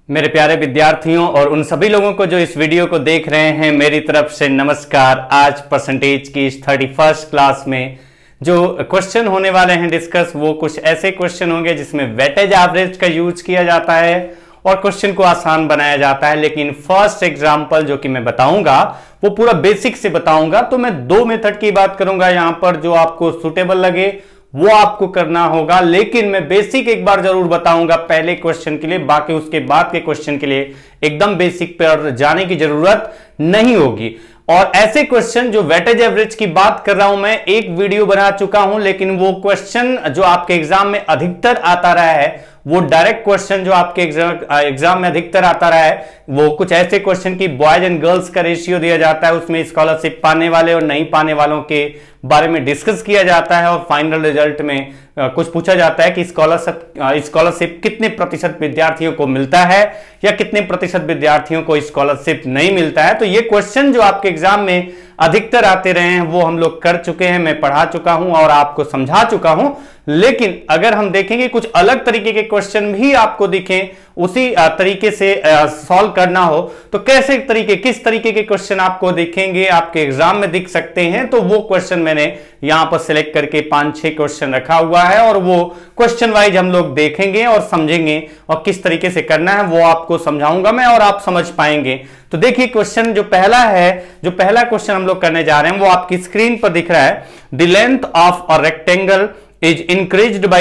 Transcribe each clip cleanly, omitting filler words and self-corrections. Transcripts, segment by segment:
मेरे प्यारे विद्यार्थियों और उन सभी लोगों को जो इस वीडियो को देख रहे हैं, मेरी तरफ से नमस्कार। आज परसेंटेज की इस 31st क्लास में जो क्वेश्चन होने वाले हैं डिस्कस, वो कुछ ऐसे क्वेश्चन होंगे जिसमें वेटेज एवरेज का यूज किया जाता है और क्वेश्चन को आसान बनाया जाता है। लेकिन फर्स्ट एग्जाम्पल जो कि मैं बताऊंगा वो पूरा बेसिक से बताऊंगा, तो मैं दो मेथड की बात करूंगा यहां पर। जो आपको सुटेबल लगे वो आपको करना होगा, लेकिन मैं बेसिक एक बार जरूर बताऊंगा पहले क्वेश्चन के लिए, बाकी उसके बाद के क्वेश्चन के लिए एकदम बेसिक पर जाने की जरूरत नहीं होगी। और ऐसे क्वेश्चन जो वेटेज एवरेज की बात कर रहा हूं, मैं एक वीडियो बना चुका हूं, लेकिन वो क्वेश्चन जो आपके एग्जाम में अधिकतर आता रहा है, वो डायरेक्ट क्वेश्चन जो आपके एग्जाम में अधिकतर आता रहा है, वो कुछ ऐसे क्वेश्चन की बॉयज एंड गर्ल्स का रेशियो दिया जाता है, उसमें स्कॉलरशिप पाने वाले और नहीं पाने वालों के बारे में डिस्कस किया जाता है और फाइनल रिजल्ट में कुछ पूछा जाता है कि स्कॉलरशिप कितने प्रतिशत विद्यार्थियों को मिलता है या कितने प्रतिशत विद्यार्थियों को स्कॉलरशिप नहीं मिलता है। तो ये क्वेश्चन जो आपके एग्जाम में अधिकतर आते रहे हैं वो हम लोग कर चुके हैं, मैं पढ़ा चुका हूं और आपको समझा चुका हूं। लेकिन अगर हम देखेंगे कुछ अलग तरीके के क्वेश्चन भी आपको दिखें, उसी तरीके से सॉल्व करना हो, तो कैसे तरीके, किस तरीके के क्वेश्चन आपको दिखेंगे, आपके एग्जाम में दिख सकते हैं, तो वो क्वेश्चन मैंने यहां पर सिलेक्ट करके 5-6 क्वेश्चन रखा हुआ है और वो क्वेश्चन वाइज हम लोग देखेंगे और समझेंगे और किस तरीके से करना है वो आपको समझाऊंगा मैं और आप समझ पाएंगे। तो देखिए क्वेश्चन जो पहला है, जो पहला क्वेश्चन हम लोग करने जा रहे हैं वो आपकी स्क्रीन पर दिख रहा है। The length of a rectangle is increased by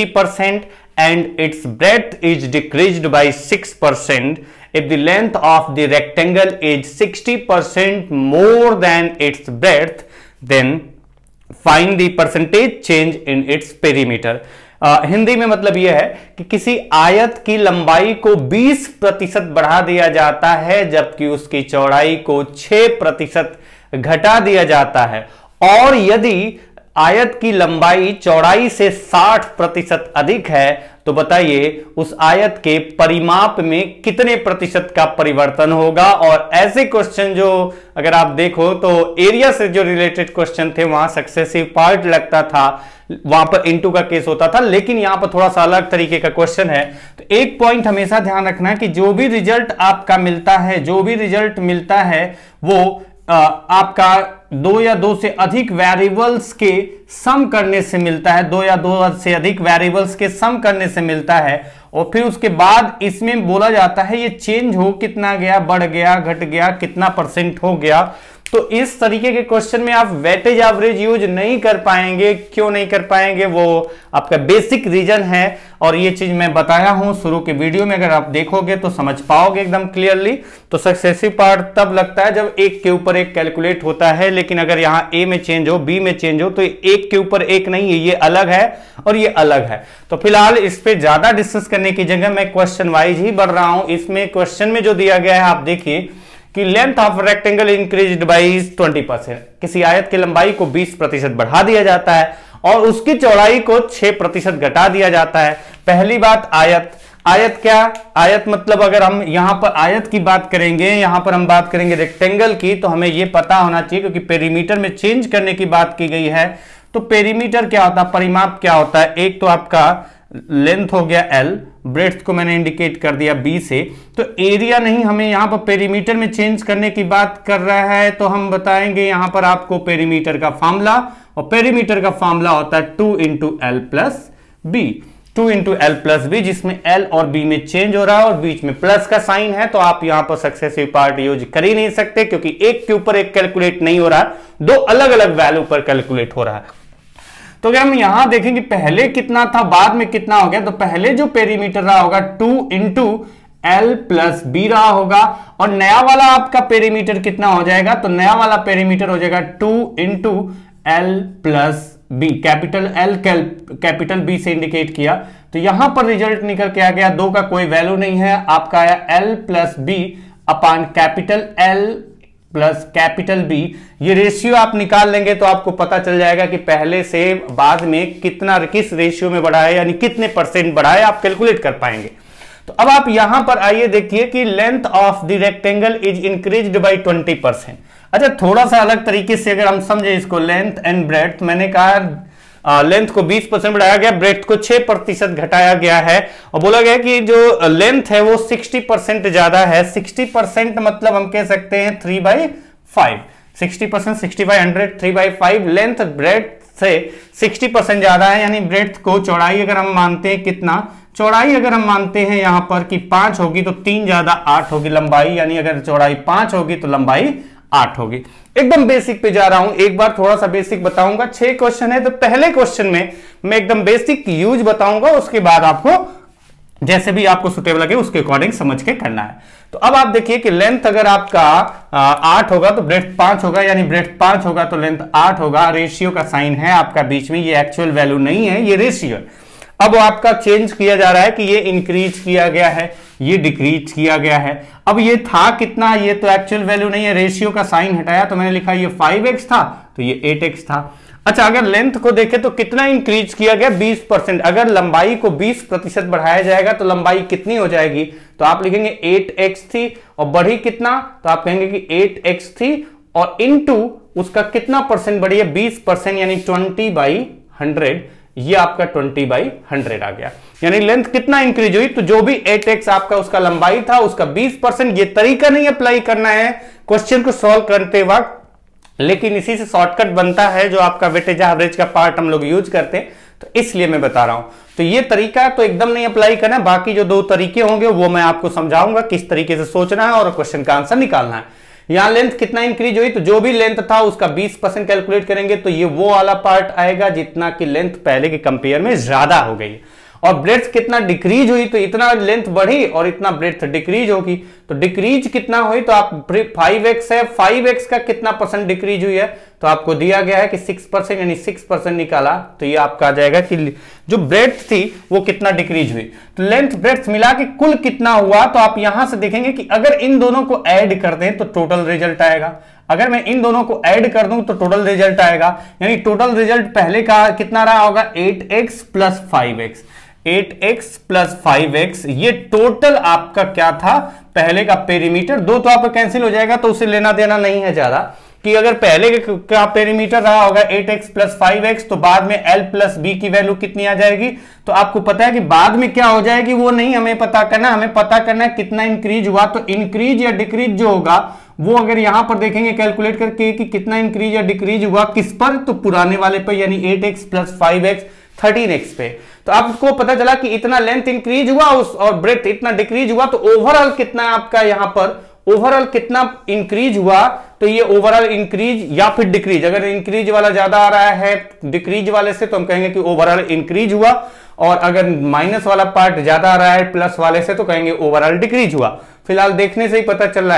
20% and its breadth is decreased by 6%. If the length of the rectangle is 60% more than its breadth, then find the percentage change in its perimeter. Hindi में मतलब यह है कि किसी आयत की लंबाई को 20% बढ़ा दिया जाता है जबकि उसकी चौड़ाई को 6% घटा दिया जाता है, और यदि आयत की लंबाई चौड़ाई से 60% अधिक है तो बताइए उस आयत के परिमाप में कितने प्रतिशत का परिवर्तन होगा। और ऐसे क्वेश्चन जो अगर आप देखो तो एरिया से जो रिलेटेड क्वेश्चन थे वहां सक्सेसिव पार्ट लगता था, वहां पर इनटू का केस होता था, लेकिन यहां पर थोड़ा सा अलग तरीके का क्वेश्चन है। तो एक पॉइंट हमेशा ध्यान रखना है कि जो भी रिजल्ट आपका मिलता है, जो भी रिजल्ट मिलता है वो आपका 2 या 2 से अधिक वेरिएबल्स के सम करने से मिलता है, 2 या 2 से अधिक वेरिएबल्स के सम करने से मिलता है। और फिर उसके बाद इसमें बोला जाता है ये चेंज हो कितना गया, बढ़ गया, घट गया, कितना % हो गया। तो इस तरीके के क्वेश्चन में आप वेटेज एवरेज यूज नहीं कर पाएंगे। क्यों नहीं कर पाएंगे, वो आपका बेसिक रीजन है और ये चीज मैं बताया हूं शुरू के वीडियो में, अगर आप देखोगे तो समझ पाओगे एकदम क्लियरली। तो सक्सेसिव पार्ट तब लगता है जब एक के ऊपर एक कैलकुलेट होता है, लेकिन अगर यहाँ ए में चेंज हो, बी में चेंज हो, तो एक के ऊपर एक नहीं है, ये अलग है और ये अलग है। तो फिलहाल इस पे ज्यादा डिस्कस करने की जगह मैं क्वेश्चन वाइज ही बढ़ रहा हूं। इसमें क्वेश्चन में जो दिया गया है आप देखिए कि length of rectangle increased by 20%, किसी आयत की लंबाई को 20% बढ़ा दिया जाता है और उसकी चौड़ाई को 6% घटा दिया जाता है। पहली बात आयत क्या, आयत मतलब अगर हम यहां पर आयत की बात करेंगे, यहां पर हम बात करेंगे रेक्टेंगल की, तो हमें यह पता होना चाहिए क्योंकि पेरीमीटर में चेंज करने की बात की गई है। तो पेरीमीटर क्या होता है, परिमाप क्या होता है, एक तो आपका लेंथ हो गया L, ब्रेड्थ को मैंने इंडिकेट कर दिया B से। तो एरिया नहीं, हमें यहां पर पेरीमीटर में चेंज करने की बात कर रहा है, तो हम बताएंगे यहां पर आपको पेरीमीटर का फॉर्मूला, और पेरीमीटर का फॉर्मूला होता है 2 × L + B, 2 × L + B, जिसमें L और B में चेंज हो रहा है और बीच में प्लस का साइन है। तो आप यहां पर सक्सेसिव पार्ट यूज कर ही नहीं सकते क्योंकि एक के ऊपर एक कैलकुलेट नहीं हो रहा है, दो अलग अलग वैल्यू पर कैलकुलेट हो रहा है। तो अगर हम यहां देखेंगे पहले कितना था, बाद में कितना हो गया, तो पहले जो पेरीमीटर रहा होगा 2 × L + B रहा होगा, और नया वाला आपका पेरीमीटर कितना हो जाएगा, तो नया वाला पेरीमीटर हो जाएगा 2 × L + B, capital L capital B से इंडिकेट किया। तो यहां पर रिजल्ट निकल के आ गया, 2 का कोई वैल्यू नहीं है, आपका आया L + B upon capital L + capital B। ये रेशियो आप निकाल लेंगे तो आपको पता चल जाएगा कि पहले से बाद में कितना, किस रेशियो में बढ़ा है, यानी कितने % बढ़ा है, आप कैलकुलेट कर पाएंगे। तो अब आप यहां पर आइए देखिए कि length of the rectangle is increased by 20%। अच्छा, थोड़ा सा अलग तरीके से अगर हम समझे इसको, लेंथ एंड ब्रेड्थ, मैंने कहा लेंथ को 20% बढ़ाया गया, ब्रेड्थ को 6% घटाया गया है और बोला गया कि जो लेंथ है वो 60% ज्यादा है। 60% मतलब हम कह सकते हैं 3/5, 60%, 60/100, 3/5 लेंथ ब्रेड्थ से 60% ज्यादा है, यानी ब्रेड्थ को चौड़ाई अगर हम मानते हैं कितना, चौड़ाई अगर हम मानते हैं यहां पर कि 5 होगी तो 3 ज्यादा 8 होगी लंबाई, यानी अगर चौड़ाई 5 होगी तो लंबाई 8 होगी। एकदम बेसिक पे जा रहा हूं, एक बार थोड़ा सा बेसिक बताऊंगा। 6 क्वेश्चन है तो पहले क्वेश्चन में मैं एकदम बेसिक यूज बताऊंगा, उसके बाद आपको जैसे भी आपको सुटेबल लगे उसके अकॉर्डिंग समझ के करना है। तो अब आप देखिए कि लेंथ अगर आपका 8 होगा तो ब्रेड्थ 5 होगा, यानी ब्रेड्थ 5 होगा तो लेंथ 8 होगा। रेशियो का साइन है आपका बीच में, ये एक्चुअल वैल्यू नहीं है, ये रेशियो है। अब आपका चेंज किया जा रहा है कि ये इंक्रीज किया गया है, ये डिक्रीज किया गया है। अब ये था कितना, ये तो एक्चुअल वैल्यू नहीं है, रेशियो का साइन हटाया तो मैंने लिखा ये 5x था तो ये 8x था। अच्छा, अगर लेंथ को देखें तो कितना इंक्रीज किया गया, 20%। अगर लंबाई को 20% बढ़ाया जाएगा तो लंबाई कितनी हो जाएगी, तो आप लिखेंगे 8x थी और बढ़ी कितना, तो आप कहेंगे कि 8x थी और इनटू उसका कितना परसेंट बढ़ी है, 20%, यानी 20/100। ये आपका 20/100 आ गया, यानी लेंथ कितना इंक्रीज हुई, तो जो भी 8x आपका उसका लंबाई था उसका 20%। ये तरीका नहीं अप्लाई करना है क्वेश्चन को सॉल्व करते वक्त, लेकिन इसी से शॉर्टकट बनता है जो आपका वेटेज एवरेज का पार्ट हम लोग यूज करते हैं, तो इसलिए मैं बता रहा हूं। तो ये तरीका तो एकदम नहीं अप्लाई करना, बाकी जो 2 तरीके होंगे वो मैं आपको समझाऊंगा किस तरीके से सोचना है और क्वेश्चन का आंसर निकालना है। यहां लेंथ कितना इंक्रीज हुई, तो जो भी लेंथ था उसका 20% कैलकुलेट करेंगे तो ये वो वाला पार्ट आएगा जितना की लेंथ पहले के कंपेयर में ज्यादा हो गई। और ब्रेड्थ कितना डिक्रीज हुई, तो इतना लेंथ बढ़ी और इतना ब्रेड्थ डिक्रीज होगी, तो डिक्रीज कितना हुई, तो आप 5x है, 5x का कितना परसेंट डिक्रीज हुई है, तो आपको दिया गया है कि 6%, यानी 6% निकाला तो ये आपका आ जाएगा कि जो ब्रेड्थ थी वो कितना डिक्रीज हुई। तो लेंथ ब्रेड्थ मिला के कुल कितना हुआ, तो आप यहां से देखेंगे कि अगर इन दोनों को ऐड कर दें तो टोटल रिजल्ट आएगा। अगर मैं इन दोनों को ऐड कर दूं तो टोटल रिजल्ट आएगा, यानी टोटल रिजल्ट पहले का कितना रहा होगा, 8x + 5x, 8x + 5x। ये टोटल आपका क्या था, पहले का पेरीमीटर। 2 तो आपका कैंसिल हो जाएगा तो उसे लेना देना नहीं है ज्यादा, कि अगर पहले का पेरीमीटर रहा होगा 8x + 5x तो बाद में l + b की वैल्यू कितनी आ जाएगी, तो आपको पता है कि बाद में क्या हो जाएगी वो नहीं हमें पता करना, हमें पता करना है कितना इंक्रीज हुआ। तो इंक्रीज या डिक्रीज जो होगा वो अगर यहां पर देखेंगे कैलकुलेट करके कि कितना इंक्रीज या डिक्रीज हुआ किस पर, तो पुराने वाले पर, यानी 8x + 5x 13x पे। तो आपको पता चला कि इतना लेंथ इंक्रीज हुआ और ब्रेड्थ इतना डिक्रीज हुआ, तो ओवरऑल कितना आपका यहां पर, ओवरऑल कितना इंक्रीज हुआ, तो ये ओवरऑल इंक्रीज या फिर डिक्रीज, अगर इंक्रीज वाला ज्यादा आ रहा है डिक्रीज वाले से तो हम कहेंगे कि ओवरऑल इंक्रीज हुआ, और अगर माइनस वाला पार्ट ज्यादा आ रहा है प्लस वाले से तो कहेंगे ओवरऑल डिक्रीज हुआ। फिलहाल देखने से ही पता चल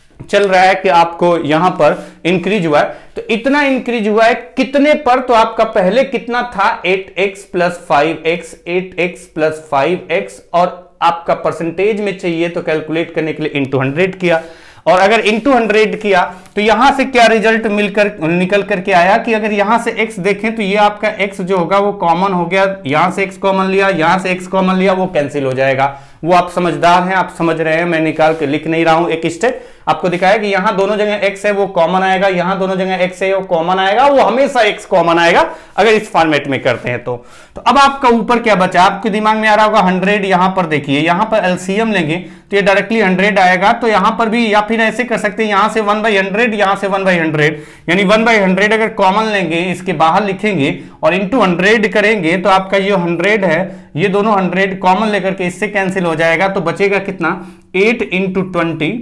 रहा है कि आपको यहां पर इंक्रीज हुआ है। तो इतना इंक्रीज हुआ है कितने पर, तो आपका पहले कितना था, 8x + 5x, 8x + 5x, और आपका परसेंटेज में चाहिए तो कैलकुलेट करने के लिए इंटू 100 किया, और अगर इंटू 100 किया तो यहां से क्या रिजल्ट निकल करके आया कि अगर यहां से x देखें तो ये आपका x जो होगा वो कॉमन हो गया, यहां से x कॉमन लिया, यहां से x कॉमन लिया, वो कैंसिल हो जाएगा। वो आप समझदार हैं, आप समझ रहे हैं, मैं निकाल के लिख नहीं रहा हूं, एक स्टेप आपको दिखाया कि यहां दोनों जगह x है वो कॉमन आएगा, यहां दोनों जगह x है वो कॉमन आएगा, वो हमेशा x कॉमन आएगा अगर इस फॉर्मेट में करते हैं तो अब आपका ऊपर क्या बचा, आपके दिमाग में आ रहा होगा 100। यहां पर देखिए, यहां पर एलसीएम लेंगे तो ये डायरेक्टली 100 आएगा, तो यहां पर भी, या फिर ऐसे कर सकते हैं, यहां से 1/100, यहां से 1/100, यानी 1/100 अगर कॉमन लेंगे, इसके बाहर लिखेंगे और इंटू 100 करेंगे तो आपका ये 100 है, ये दोनों 100 कॉमन लेकर के इससे कैंसिल हो जाएगा, तो बचेगा कितना, 8 × 20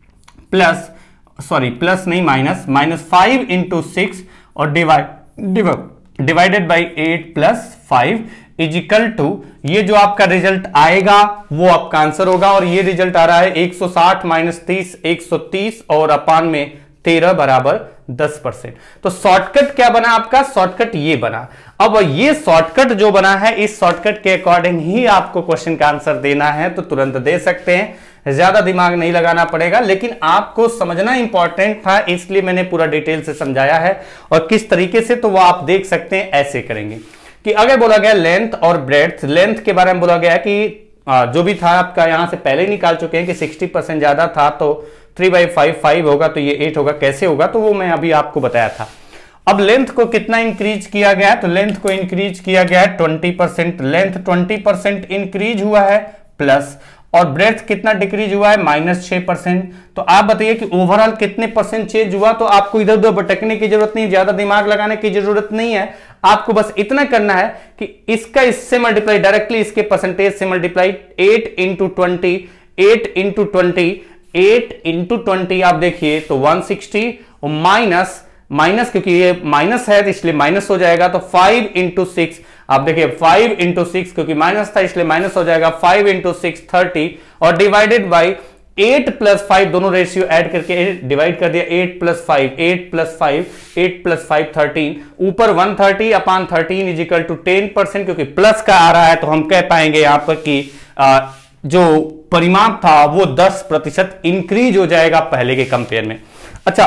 प्लस नहीं माइनस 5 × 6 और डिवाइडेड बाई 8 + 5 इजिकल टू, ये जो आपका रिजल्ट आएगा वो आपका आंसर होगा। और ये रिजल्ट आ रहा है 160 - 30 130 और अपान में 13 बराबर 10%। तो शॉर्टकट क्या बना आपका, शॉर्टकट ये बना। अब ये शॉर्टकट जो बना है, इस शॉर्टकट के अकॉर्डिंग ही आपको क्वेश्चन का आंसर देना है, तो तुरंत दे सकते हैं, ज्यादा दिमाग नहीं लगाना पड़ेगा, लेकिन आपको समझना इंपॉर्टेंट था इसलिए मैंने पूरा डिटेल से समझाया है। और किस तरीके से, तो वो आप देख सकते हैं, ऐसे करेंगे कि अगर बोला गया लेंथ और ब्रेड्थ, लेंथ के बारे में बोला गया कि जो भी था आपका यहां से पहले ही निकाल चुके हैं कि 60% ज्यादा था तो 3/5 5 होगा, तो ये 8 होगा, कैसे होगा तो वो मैं अभी आपको बताया था। अब लेंथ को कितना इंक्रीज किया गया, तो लेंथ को इंक्रीज किया गया है 20%, लेंथ 20% इंक्रीज हुआ है प्लस, और ब्रेथ कितना डिक्रीज हुआ है -6%। तो आप बताइए कि ओवरऑल कितने परसेंट चेंज हुआ। तो आपको इधर उधर भटकने की जरूरत नहीं, ज्यादा दिमाग लगाने की जरूरत नहीं है, आपको बस इतना करना है कि इसका इससे मल्टीप्लाई, डायरेक्टली इसके परसेंटेज से मल्टीप्लाई 8 इंटू 20, 8 इंटू 20, 8 इंटू 20 आप देखिए तो 160, और माइनस क्योंकि ये माइनस है तो इसलिए माइनस हो जाएगा, तो 5 इंटू 6 आप देखिए 5 इंटू 6 क्योंकि माइनस था इसलिए माइनस हो जाएगा, 5 इंटू 6 30, और डिवाइडेड बाई 8 प्लस 5 दोनों रेशियो ऐड करके डिवाइड कर दिया, 8 प्लस 5 8 प्लस 5 8 प्लस 5 13, ऊपर 130 अपॉन 13 इज इक्वल टू 10%, क्योंकि प्लस का आ रहा है तो हम कह पाएंगे यहां पर कि जो परिमाप था वो 10% इंक्रीज हो जाएगा पहले के कंपेयर में। अच्छा,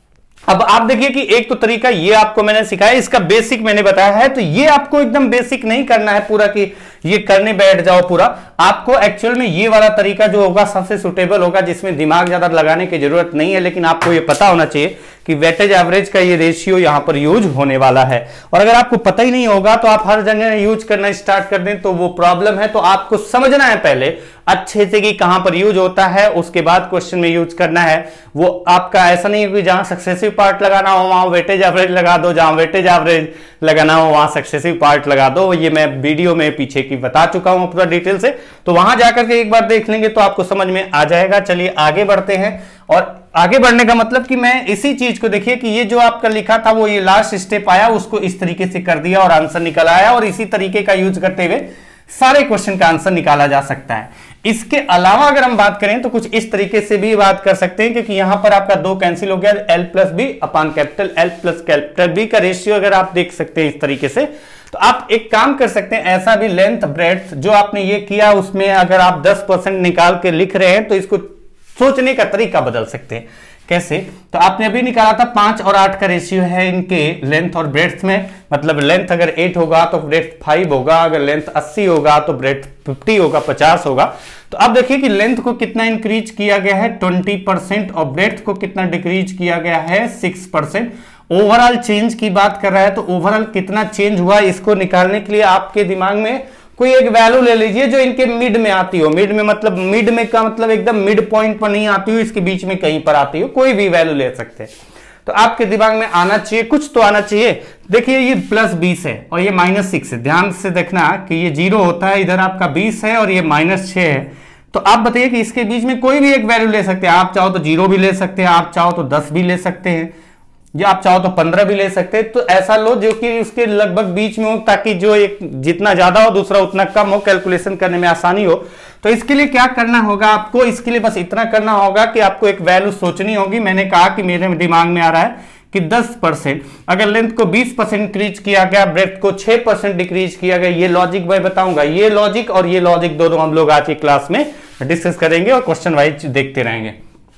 अब आप देखिए कि एक तो तरीका ये आपको मैंने सिखाया, इसका बेसिक मैंने बताया है, तो ये आपको एकदम बेसिक नहीं करना है पूरा कि ये करने बैठ जाओ पूरा, आपको एक्चुअल में ये वाला तरीका जो होगा सबसे सुटेबल होगा, जिसमें दिमाग ज्यादा लगाने की जरूरत नहीं है, लेकिन आपको ये पता होना चाहिए कि वेटेज एवरेज का ये रेशियो यहां पर यूज होने वाला है। और अगर आपको पता ही नहीं होगा तो आप हर जगह यूज करना स्टार्ट कर दें तो वो प्रॉब्लम है। तो आपको समझना है पहले अच्छे से कि कहां पर यूज होता है, उसके बाद क्वेश्चन में यूज करना है। वो आपका ऐसा नहीं है कि जहां सक्सेसिव पार्ट लगाना हो वहां वेटेज एवरेज लगा दो, जहां वेटेज एवरेज लगाना हो वहां सक्सेसिव पार्ट लगा दो। ये मैं वीडियो में पीछे की बता चुका हूं पूरा डिटेल से, तो वहां जाकर के एक बार देख लेंगे तो आपको समझ में आ जाएगा। चलिए आगे बढ़ते हैं, और आगे बढ़ने का मतलब कि मैं इसी चीज को देखिए कि ये जो आपका लिखा था वो ये लास्ट स्टेप आया, उसको इस तरीके से कर दिया और आंसर निकल आया, और इसी तरीके का यूज करते हुए सारे क्वेश्चन का आंसर निकाला जा सकता है। इसके अलावा अगर हम बात करें तो कुछ इस तरीके से भी बात कर सकते हैं, क्योंकि यहां पर आपका 2 कैंसिल हो गया, L plus B upon capital L plus capital B का रेशियो अगर आप देख सकते हैं इस तरीके से, तो आप एक काम कर सकते हैं, ऐसा भी लेंथ ब्रेड्थ जो आपने ये किया उसमें अगर आप 10% निकाल के लिख रहे हैं तो इसको सोचने का तरीका बदल सकते हैं। कैसे? तो आपने अभी निकाला था 5 और 8 का रेशियो है इनके लेंथ और ब्रेड्थ में, मतलब लेंथ अगर 8 होगा तो ब्रेड्थ 5 होगा, अगर लेंथ 80 होगा तो ब्रेड्थ 50 होगा, 50 होगा। तो अब देखिए कि लेंथ को कितना इंक्रीज किया गया है 20%, और ब्रेड्थ को कितना डिक्रीज किया गया है 6%। ओवरऑल चेंज की बात कर रहा है, तो ओवरऑल कितना चेंज हुआ इसको निकालने के लिए आपके दिमाग में कोई एक वैल्यू ले लीजिए जो इनके मिड में आती हो। मिड में मतलब मिड में का मतलब एकदम मिड पॉइंट पर नहीं आती हो, इसके बीच में कहीं पर आती हो, कोई भी वैल्यू ले सकते हैं। तो आपके दिमाग में आना चाहिए, कुछ तो आना चाहिए। देखिए ये प्लस 20 है और ये -6 है, ध्यान से देखना कि ये 0 होता है, इधर आपका 20 है और ये -6 है। तो आप बताइए कि इसके बीच में कोई भी एक वैल्यू ले सकते हैं, आप चाहो तो 0 भी ले सकते हैं, आप चाहो तो 10 भी ले सकते हैं, या आप चाहो तो 15 भी ले सकते हैं। तो ऐसा लो जो कि उसके लगभग बीच में हो, ताकि जो एक जितना ज्यादा हो दूसरा उतना कम हो, कैलकुलेशन करने में आसानी हो। तो इसके लिए क्या करना होगा आपको, इसके लिए बस इतना करना होगा कि आपको एक वैल्यू सोचनी होगी। मैंने कहा कि मेरे दिमाग में आ रहा है कि 10%, अगर लेंथ को 20% इंक्रीज किया गया, ब्रेड्थ को 6% डिक्रीज किया गया, ये लॉजिक मैं बताऊंगा। ये लॉजिक और ये लॉजिक दोनों हम लोग आज की क्लास में डिस्कस करेंगे और क्वेश्चन वाइज देखते रहेंगे।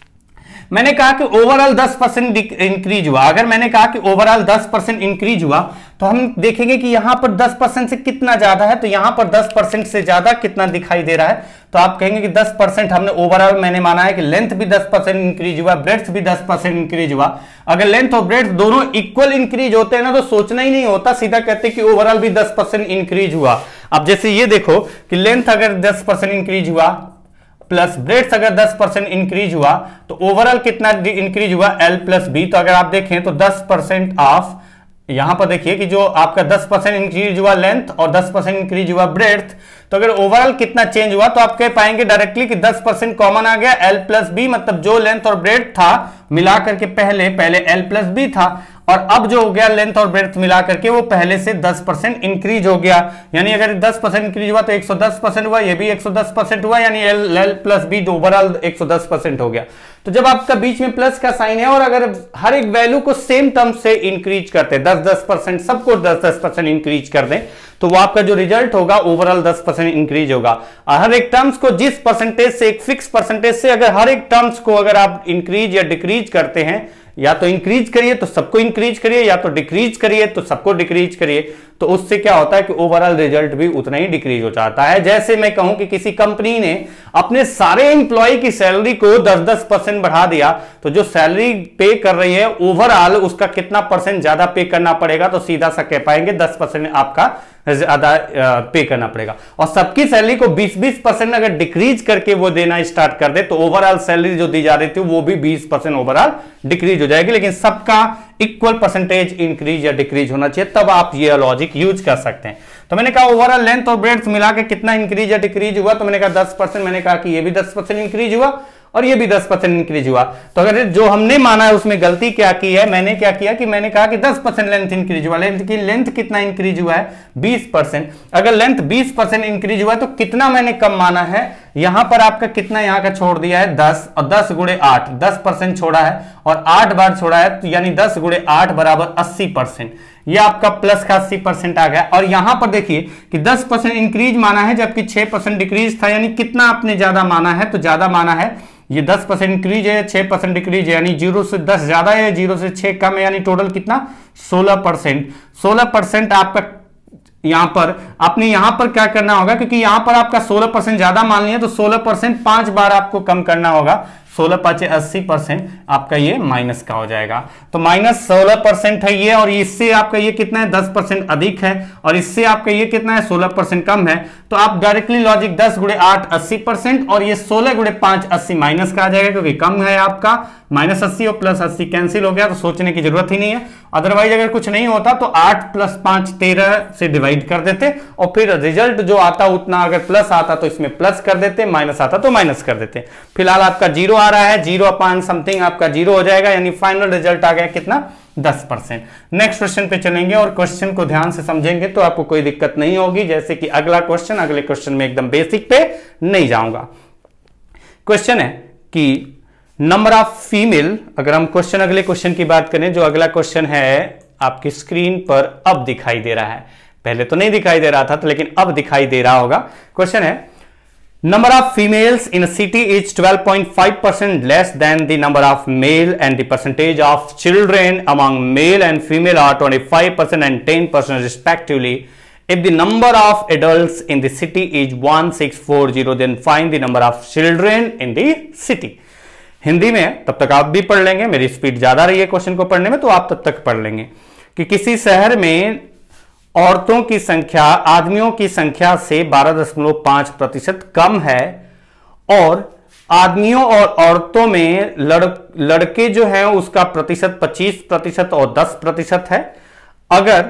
मैंने कहा कि ओवरऑल 10% इंक्रीज हुआ। अगर मैंने कहा कि ओवरऑल 10% इंक्रीज हुआ तो हम देखेंगे कि यहां पर 10% से कितना ज्यादा है, तो यहां पर 10% से ज्यादा कितना दिखाई दे रहा है। तो आप कहेंगे कि 10% हमने ओवरऑल, मैंने माना है कि लेंथ भी 10% इंक्रीज हुआ, ब्रेड्थ भी 10% इंक्रीज हुआ। अगर लेंथ और ब्रेड्थ दोनों इक्वल इंक्रीज होते हैं ना तो सोचना ही नहीं होता, सीधा कहते कि ओवरऑल भी 10% इंक्रीज हुआ। अब जैसे ये देखो कि लेंथ अगर 10% इंक्रीज हुआ प्लस ब्रेड्थ अगर 10% इंक्रीज हुआ तो ओवरऑल कितना इंक्रीज हुआ L प्लस बी। तो अगर आप देखें तो 10% ऑफ, यहां पर देखिए कि जो आपका 10% इंक्रीज हुआ लेंथ और 10% इंक्रीज हुआ ब्रेड्थ, तो अगर ओवरऑल कितना चेंज हुआ तो आप कह पाएंगे डायरेक्टली कि 10% कॉमन आ गया L प्लस बी, मतलब जो लेंथ और ब्रेड्थ था मिला करके पहले L प्लस बी था, और अब जो हो गया लेंथ और ब्रेड्थ मिला करके वो पहले से 10% इंक्रीज हो गया। यानी अगर 10% इंक्रीज हुआ तो 110% हुआ, ये भी 110% हुआ, यानी L प्लस बी ओवरऑल 110% हो गया। तो जब आपका बीच में प्लस का साइन है और अगर हर एक वैल्यू को सेम टर्म से इंक्रीज करते हैं, 10-10% सबको 10-10% इंक्रीज कर दें, तो वो आपका जो रिजल्ट होगा ओवरऑल 10% इंक्रीज होगा। हर एक टर्म्स को जिस परसेंटेज से, एक फिक्स परसेंटेज से अगर हर एक टर्म्स को अगर आप इंक्रीज या डिक्रीज करते हैं, या तो इंक्रीज करिए तो सबको इंक्रीज करिए, या तो डिक्रीज करिए तो सबको डिक्रीज करिए, तो उससे क्या होता है कि ओवरऑल रिजल्ट भी उतना ही डिक्रीज हो जाता है। जैसे मैं कहूं कि किसी कंपनी ने अपने सारे एम्प्लॉय की सैलरी को 10-10% बढ़ा दिया, तो जो सैलरी पे कर रही है ओवरऑल उसका कितना परसेंट ज्यादा पे करना पड़ेगा, तो सीधा सा कह पाएंगे 10% आपका ज्यादा पे करना पड़ेगा। और सबकी सैलरी को 20-20% अगर डिक्रीज करके वो देना स्टार्ट कर दे, तो ओवरऑल सैलरी जो दी जा रही थी वो भी 20% ओवरऑल डिक्रीज हो जाएगी। लेकिन सबका इक्वल परसेंटेज इंक्रीज या डिक्रीज होना चाहिए, तब आप ये लॉजिक यूज कर सकते हैं। तो मैंने कहा ओवरऑल लेंथ और ब्रेड्थ मिला के कितना इंक्रीज या डिक्रीज हुआ, तो मैंने कहा 10%। मैंने कहा कि ये भी 10% इंक्रीज हुआ और ये भी 10% इंक्रीज हुआ। तो अगर जो हमने माना है उसमें गलती क्या की है, मैंने क्या किया कि मैंने कहा कि 10% लेंथ इंक्रीज हुआ। लेंथ कितना इंक्रीज हुआ है, 20%। अगर लेंथ 20% इंक्रीज हुआ है तो कितना मैंने कम माना है, यहां पर आपका कितना यहां का छोड़ दिया है 10, और 10 गुणे 8, 10% छोड़ा है और 8 बार छोड़ा है, तो यानी 10 गुणे 8 बराबर 80%। यह आपका प्लस का 80% आ गया। और यहां पर देखिए कि 10% इंक्रीज माना है जबकि 6% डिक्रीज था, यानी कितना आपने ज्यादा माना है, तो ज्यादा माना है ये 10% इंक्रीज है, 6% डिक्रीज है, यानी 0 से 10 ज्यादा है, 0 से 6 कम है, यानी टोटल कितना 16%। 16% आपका यहां पर आपने यहां पर क्या करना होगा, क्योंकि यहां पर आपका 16% ज्यादा मान लिया, तो 16% 5 बार आपको कम करना होगा। 16×5 80% आपका ये माइनस का हो जाएगा। तो माइनस 16% है ये, और इससे आपका ये कितना है 10% अधिक है, और इससे आपका ये कितना है 16% कम है। तो आप डायरेक्टली लॉजिक 10 गुणे 8 80%, और ये 16 गुणे 5 80 माइनस का आ जाएगा, क्योंकि कम है आपका। -80 और +80 कैंसिल हो गया, तो सोचने की जरूरत ही नहीं है। अदरवाइज अगर कुछ नहीं होता तो 8 + 5 13 से डिवाइड कर देते, और फिर रिजल्ट जो आता उतना, अगर प्लस आता तो इसमें प्लस कर देते, माइनस आता तो माइनस कर देते। फिलहाल आपका 0 आ रहा है, 0/समथिंग आपका 0 हो जाएगा, यानी फाइनल रिजल्ट आ गया कितना 10%। नेक्स्ट क्वेश्चन पे चलेंगे और क्वेश्चन को ध्यान से समझेंगे तो आपको कोई दिक्कत नहीं होगी। जैसे कि अगला क्वेश्चन, अगले क्वेश्चन में एकदम बेसिक पे नहीं जाऊंगा। क्वेश्चन है कि नंबर ऑफ फीमेल, अगर हम क्वेश्चन अगले क्वेश्चन की बात करें, जो अगला क्वेश्चन है आपकी स्क्रीन पर अब दिखाई दे रहा है, पहले तो नहीं दिखाई दे रहा था, तो लेकिन अब दिखाई दे रहा होगा। क्वेश्चन है number of females in a city is 12.5% less than the number of male, and the percentage of children among male and female are 25% and 10% respectively. If the number of adults in the city is 1640, then find the number of children in the city. Hindi में तब तक आप भी पढ़ लेंगे, मेरी speed ज्यादा रही है क्वेश्चन को पढ़ने में, तो आप तब तक पढ़ लेंगे कि किसी शहर में औरतों की संख्या आदमियों की संख्या से 12.5% कम है, और आदमियों और औरतों में लड़के जो हैं उसका प्रतिशत 25% और 10% है। अगर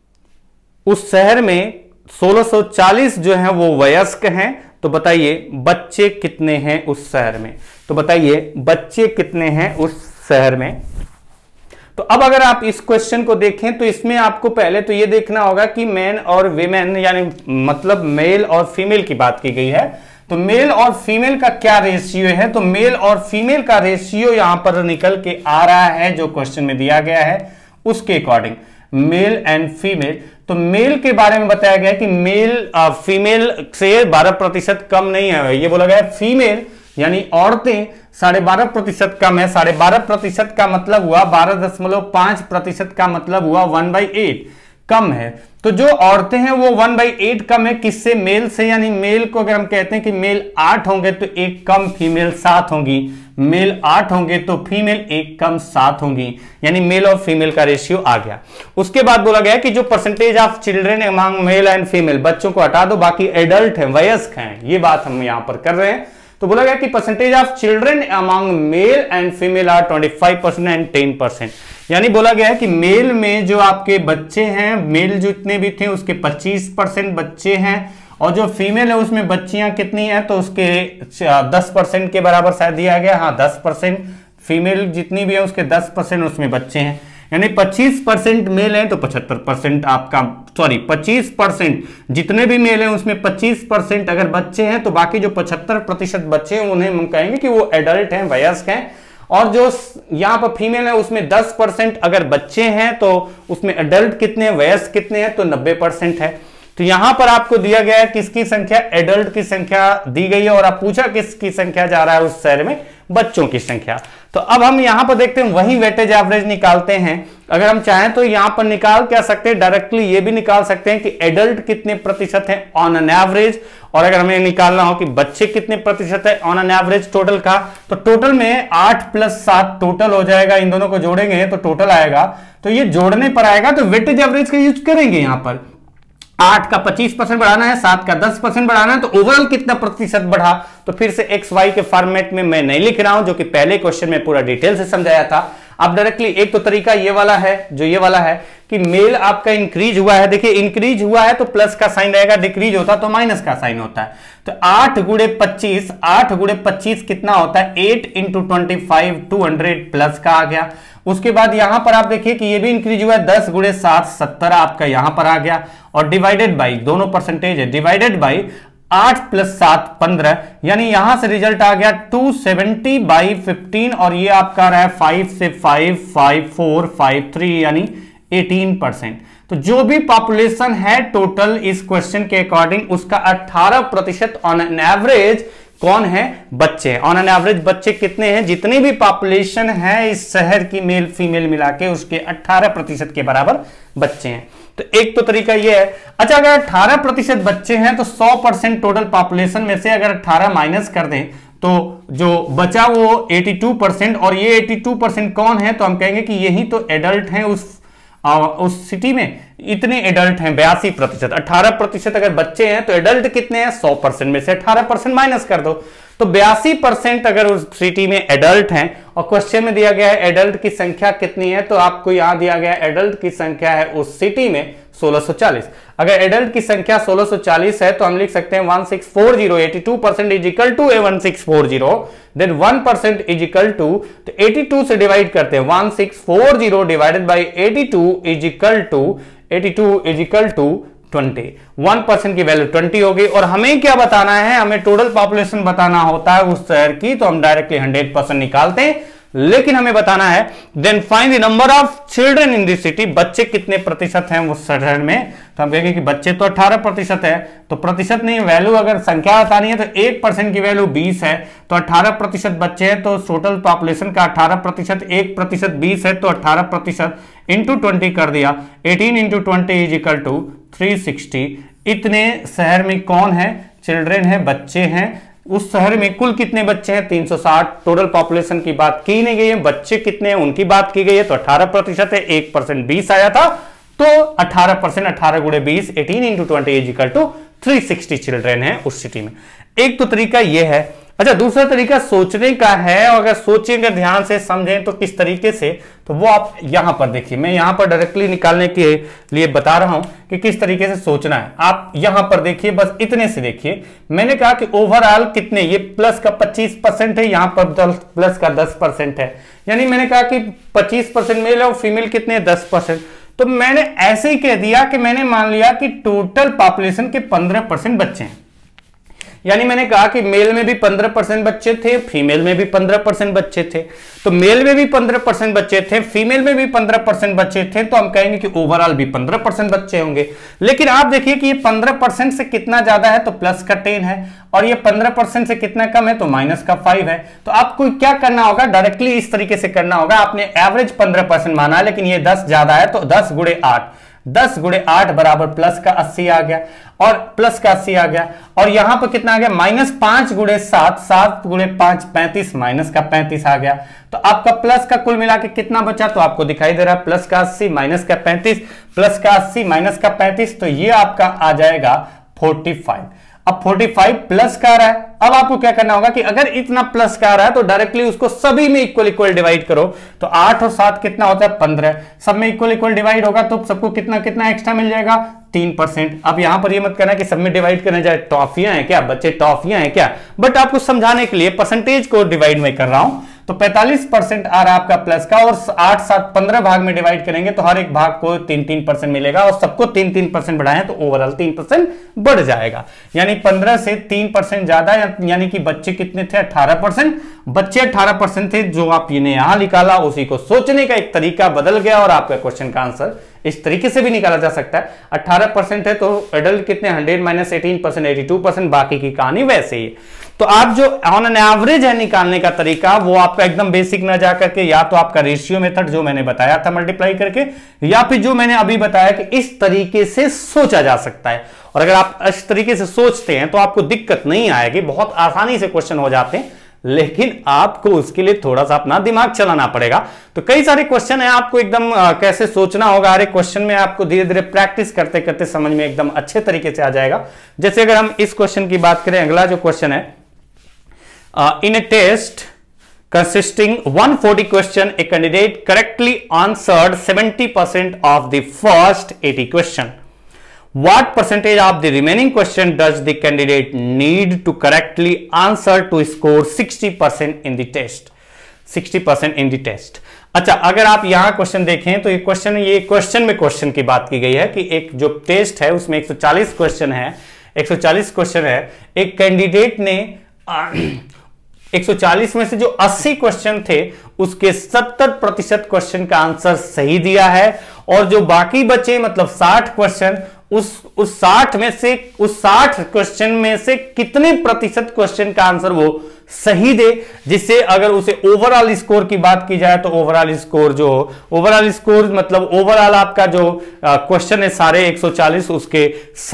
उस शहर में 1640 जो हैं वो वयस्क हैं, तो बताइए बच्चे कितने हैं उस शहर में। तो बताइए बच्चे कितने हैं उस शहर में। तो अब अगर आप इस क्वेश्चन को देखें तो इसमें आपको पहले तो ये देखना होगा कि मैन और वीमेन, यानी मतलब मेल और फीमेल की बात की गई है, तो मेल और फीमेल का क्या रेशियो है। तो मेल और फीमेल का रेशियो यहां पर निकल के आ रहा है जो क्वेश्चन में दिया गया है उसके अकॉर्डिंग, मेल एंड फीमेल। तो मेल के बारे में बताया गया कि मेल फीमेल से 12% कम नहीं है, ये बोला गया है फीमेल यानी औरतें 12.5% कम है। 12.5% का मतलब हुआ 12.5% का मतलब हुआ 1/8 कम है। तो जो औरतें हैं वो 1/8 कम है किससे, मेल से। यानी मेल को अगर हम कहते हैं कि मेल 8 होंगे तो एक कम फीमेल 7 होंगी, मेल 8 होंगे तो फीमेल एक कम 7 होंगी, यानी मेल और फीमेल का रेशियो आ गया। उसके बाद बोला गया कि जो percentage of children among male and female, बच्चों को हटा दो, बाकी एडल्ट हैं, वयस्क हैं, ये बात हम यहां पर कर रहे हैं। तो बोला गया कि percentage of children among male and female are 25% and 10%। यानी बोला गया है कि मेल में जो आपके बच्चे हैं, मेल जितने भी थे उसके 25% बच्चे हैं, और जो फीमेल है उसमें बच्चियां कितनी हैं, तो उसके 10% के बराबर शायद दिया गया, हाँ 10%। फीमेल जितनी भी है उसके 10% उसमें बच्चे हैं, यानी 25% मेल है तो 75% आपका, सॉरी 25% जितने भी मेल हैं उसमें 25% अगर बच्चे हैं, तो बाकी जो 75% बच्चे हैं उन्हें हम कहेंगे कि वो एडल्ट हैं, वयस्क हैं। और जो यहां पर फीमेल है उसमें 10% अगर बच्चे हैं तो उसमें एडल्ट कितने हैं, वयस्क कितने हैं, तो 90% है। तो तो यहां पर आपको दिया गया है किसकी संख्या, एडल्ट की संख्या दी गई है, और आप पूछा किसकी संख्या जा रहा है उस शहर में, बच्चों की संख्या। तो अब हम यहां पर देखते हैं वही वेटेज एवरेज निकालते हैं। अगर हम चाहें तो यहां पर निकाल क्या सकते हैं, डायरेक्टली ये भी निकाल सकते हैं कि एडल्ट कितने प्रतिशत है ऑन एन एवरेज, और अगर हमें निकालना हो कि बच्चे कितने प्रतिशत है ऑन एन एवरेज टोटल का, तो टोटल में 8 + 7 टोटल हो जाएगा। इन दोनों को जोड़ेंगे तो टोटल आएगा, तो ये जोड़ने पर आएगा तो वेटेज एवरेज का यूज करेंगे। यहां पर 8 का 25% बढ़ाना है, 7 का 10% बढ़ाना है, तो ओवरऑल कितना प्रतिशत बढ़ा, तो फिर से एक्स वाई के फॉर्मेट में मैं नहीं लिख रहा हूं, जो कि पहले क्वेश्चन में पूरा डिटेल से समझाया था। अब डायरेक्टली एक तो तरीका ये वाला है, जो ये वाला है कि मेल आपका इंक्रीज हुआ है, देखिए इंक्रीज हुआ है तो प्लस का साइन रहेगा, डिक्रीज होता तो माइनस का साइन होता है। तो 8 × 25 कितना होता है, 8 × 25 200 प्लस का आ गया। उसके बाद यहां पर आप देखिए कि ये भी इंक्रीज हुआ है, 10 × 7 17 आपका यहां पर आ गया, और डिवाइडेड बाई, दोनों परसेंटेज है, डिवाइडेड बाई 8 + 7 15, यानी यहां से रिजल्ट आ गया 270/15, और ये आपका रहा है 5 से 5 5 4 5 3 यानी 18%। तो जो भी पॉपुलेशन है टोटल इस क्वेश्चन के अकॉर्डिंग, उसका 18% ऑन एन एवरेज कौन है, बच्चे। ऑन एन एवरेज बच्चे कितने हैं, जितनी भी पॉपुलेशन है इस शहर की मेल फीमेल मिला के, उसके 18% के बराबर बच्चे हैं। तो एक तो तरीका ये है। अच्छा, अगर 18% बच्चे हैं तो 100% टोटल पॉपुलेशन में से अगर 18 माइनस कर दें तो जो बचा वो 82%, और ये 82% कौन है, तो हम कहेंगे कि यही तो एडल्ट हैं उस सिटी में। इतने एडल्ट हैं 82%, 18% अगर बच्चे हैं तो एडल्ट कितने हैं, 100% में से 18% माइनस कर दो, तो 82% अगर उस सिटी में एडल्ट हैं, और क्वेश्चन में दिया गया है एडल्ट की संख्या कितनी है, तो आपको यहां दिया गया है एडल्ट की संख्या है उस सिटी में 1640। अगर एडल्ट की संख्या 1640 है तो हम लिख सकते हैं 1640, 82% is equal to 1640, then 1% is equal to, तो 82 से डिवाइड करते हैं, 1640 divided by 82 is equal to 20। 1% की वैल्यू 20 होगी, और हमें क्या बताना है, हमें टोटल पॉपुलेशन बताना होता है उस शहर की, तो हम डायरेक्टली 100% निकालते हैं, लेकिन हमें बताना है then find the number of children in this city, बच्चे कितने प्रतिशत हैं उस शहर में। तो हम कहेंगे कि बच्चे तो 18% है, तो प्रतिशत नहीं, वैल्यू अगर संख्या बतानी है तो 1% की वैल्यू 20 है, तो 18% बच्चे हैं, तो टोटल पॉपुलेशन का 18%, 1% 20 है, तो 18% इंटू 20 कर दिया, 18 इंटू 20 इज इक्वल टू 360। इतने शहर में कौन है, चिल्ड्रन है, बच्चे हैं। उस शहर में कुल कितने बच्चे हैं, 360। टोटल पॉपुलेशन की बात की नहीं गई है, बच्चे कितने हैं उनकी बात की गई है, तो 18% है, 1% 20 आया था, तो 18%, 18 × 20, 18 into 20 is equal to 360 children है उस सिटी में। एक तो तरीका यह है। अच्छा, दूसरा तरीका सोचने का है, और अगर सोचेंगे ध्यान से समझें तो किस तरीके से, तो वो आप यहां पर देखिए, मैं यहां पर डायरेक्टली निकालने के लिए बता रहा हूं कि किस तरीके से सोचना है। आप यहां पर देखिए, बस इतने से देखिए, मैंने कहा कि ओवरऑल कितने, ये प्लस का 25% है, यहां पर प्लस का 10% है, यानी मैंने कहा कि 25% मेल और फीमेल कितने, 10%। तो मैंने ऐसे ही कह दिया कि मैंने मान लिया कि टोटल पॉपुलेशन के 15% बच्चे हैं, यानी मैंने कहा कि मेल में भी 15% बच्चे थे, फीमेल में भी 15% बच्चे थे, तो मेल में भी 15% बच्चे थे, फीमेल में भी 15% बच्चे थे, तो हम कहेंगे कि ओवरऑल भी 15% बच्चे होंगे। लेकिन आप देखिए कि ये 15% से कितना ज्यादा है, तो प्लस का 10 है, और ये 15% से कितना कम है, तो माइनस का 5 है। तो आपको क्या करना होगा, डायरेक्टली इस तरीके से करना होगा। आपने एवरेज 15% माना है, लेकिन ये 10 ज्यादा है, तो 10 × 8, 10 × 8 बराबर प्लस का 80 आ गया, और प्लस का 80 आ गया, और यहां पर कितना आ गया, -5 × 7, 7 × 5 35, माइनस का 35 आ गया। तो आपका प्लस का कुल मिला के कितना बचा, तो आपको दिखाई दे रहा है प्लस का 80 माइनस का 35, प्लस का 80 माइनस का 35, तो ये आपका आ जाएगा 45। अब 45 प्लस का आ रहा है। अब आपको क्या करना होगा कि अगर इतना प्लस का आ रहा है तो डायरेक्टली उसको सभी में इक्वल डिवाइड करो, तो 8 और 7 कितना होता है, 15, सब में इक्वल डिवाइड होगा, तो सबको कितना एक्स्ट्रा मिल जाएगा, 3%। अब यहां पर ये मत करना कि सब में डिवाइड करने जाए, टॉफियां हैं क्या, बच्चे टॉफियां हैं क्या, बट आपको समझाने के लिए परसेंटेज को डिवाइड में कर रहा हूं। तो तो 45% आ रहा है आपका प्लस का, और 8 7 15 भाग में डिवाइड करेंगे तो हर एक भाग को 3-3% मिलेगा, और सबको 3-3% बढ़ाएं तो ओवरऑल 3% बढ़ जाएगा। यानी 15 से 3% ज्यादा, यानी कि बच्चे कितने थे? 18%। बच्चे 18% थे, जो आप ने यहां निकाला उसी को सोचने का एक तरीका बदल गया और आपका क्वेश्चन का आंसर इस तरीके से भी निकाला जा सकता है। 18% है तो एडल्ट कितने? 100 माइनस 18% 82%, बाकी की कहानी वैसे ही। तो आप जो ऑन एन एवरेज है निकालने का तरीका, वो आपका एकदम बेसिक ना जा करके या तो आपका रेशियो मेथड जो मैंने बताया था मल्टीप्लाई करके, या फिर जो मैंने अभी बताया कि इस तरीके से सोचा जा सकता है। और अगर आप इस तरीके से सोचते हैं तो आपको दिक्कत नहीं आएगी, बहुत आसानी से क्वेश्चन हो जाते हैं, लेकिन आपको उसके लिए थोड़ा सा अपना दिमाग चलाना पड़ेगा। तो कई सारे क्वेश्चन है, आपको एकदम कैसे सोचना होगा, हर एक क्वेश्चन में आपको धीरे धीरे प्रैक्टिस करते करते समझ में एकदम अच्छे तरीके से आ जाएगा। जैसे अगर हम इस क्वेश्चन की बात करें, अगला जो क्वेश्चन है, in a test consisting 140 question, a candidate correctly answered 70% of the first 80 question. What percentage of the remaining question does the candidate need to correctly answer to score 60% in the test? 60% in the test. अच्छा, अगर आप यहां question देखें तो ये question में question की बात की गई है कि एक जो टेस्ट है उसमें 140 क्वेश्चन है, 140 क्वेश्चन है। एक कैंडिडेट ने 140 में से जो 80 क्वेश्चन थे उसके 70% क्वेश्चन का आंसर सही दिया है, और जो बाकी बचे मतलब 60 क्वेश्चन, उस 60 क्वेश्चन में से कितने प्रतिशत क्वेश्चन का आंसर वो सही दे, जिससे अगर उसे ओवरऑल स्कोर की बात की जाए तो ओवरऑल स्कोर मतलब ओवरऑल आपका जो क्वेश्चन है सारे 140, उसके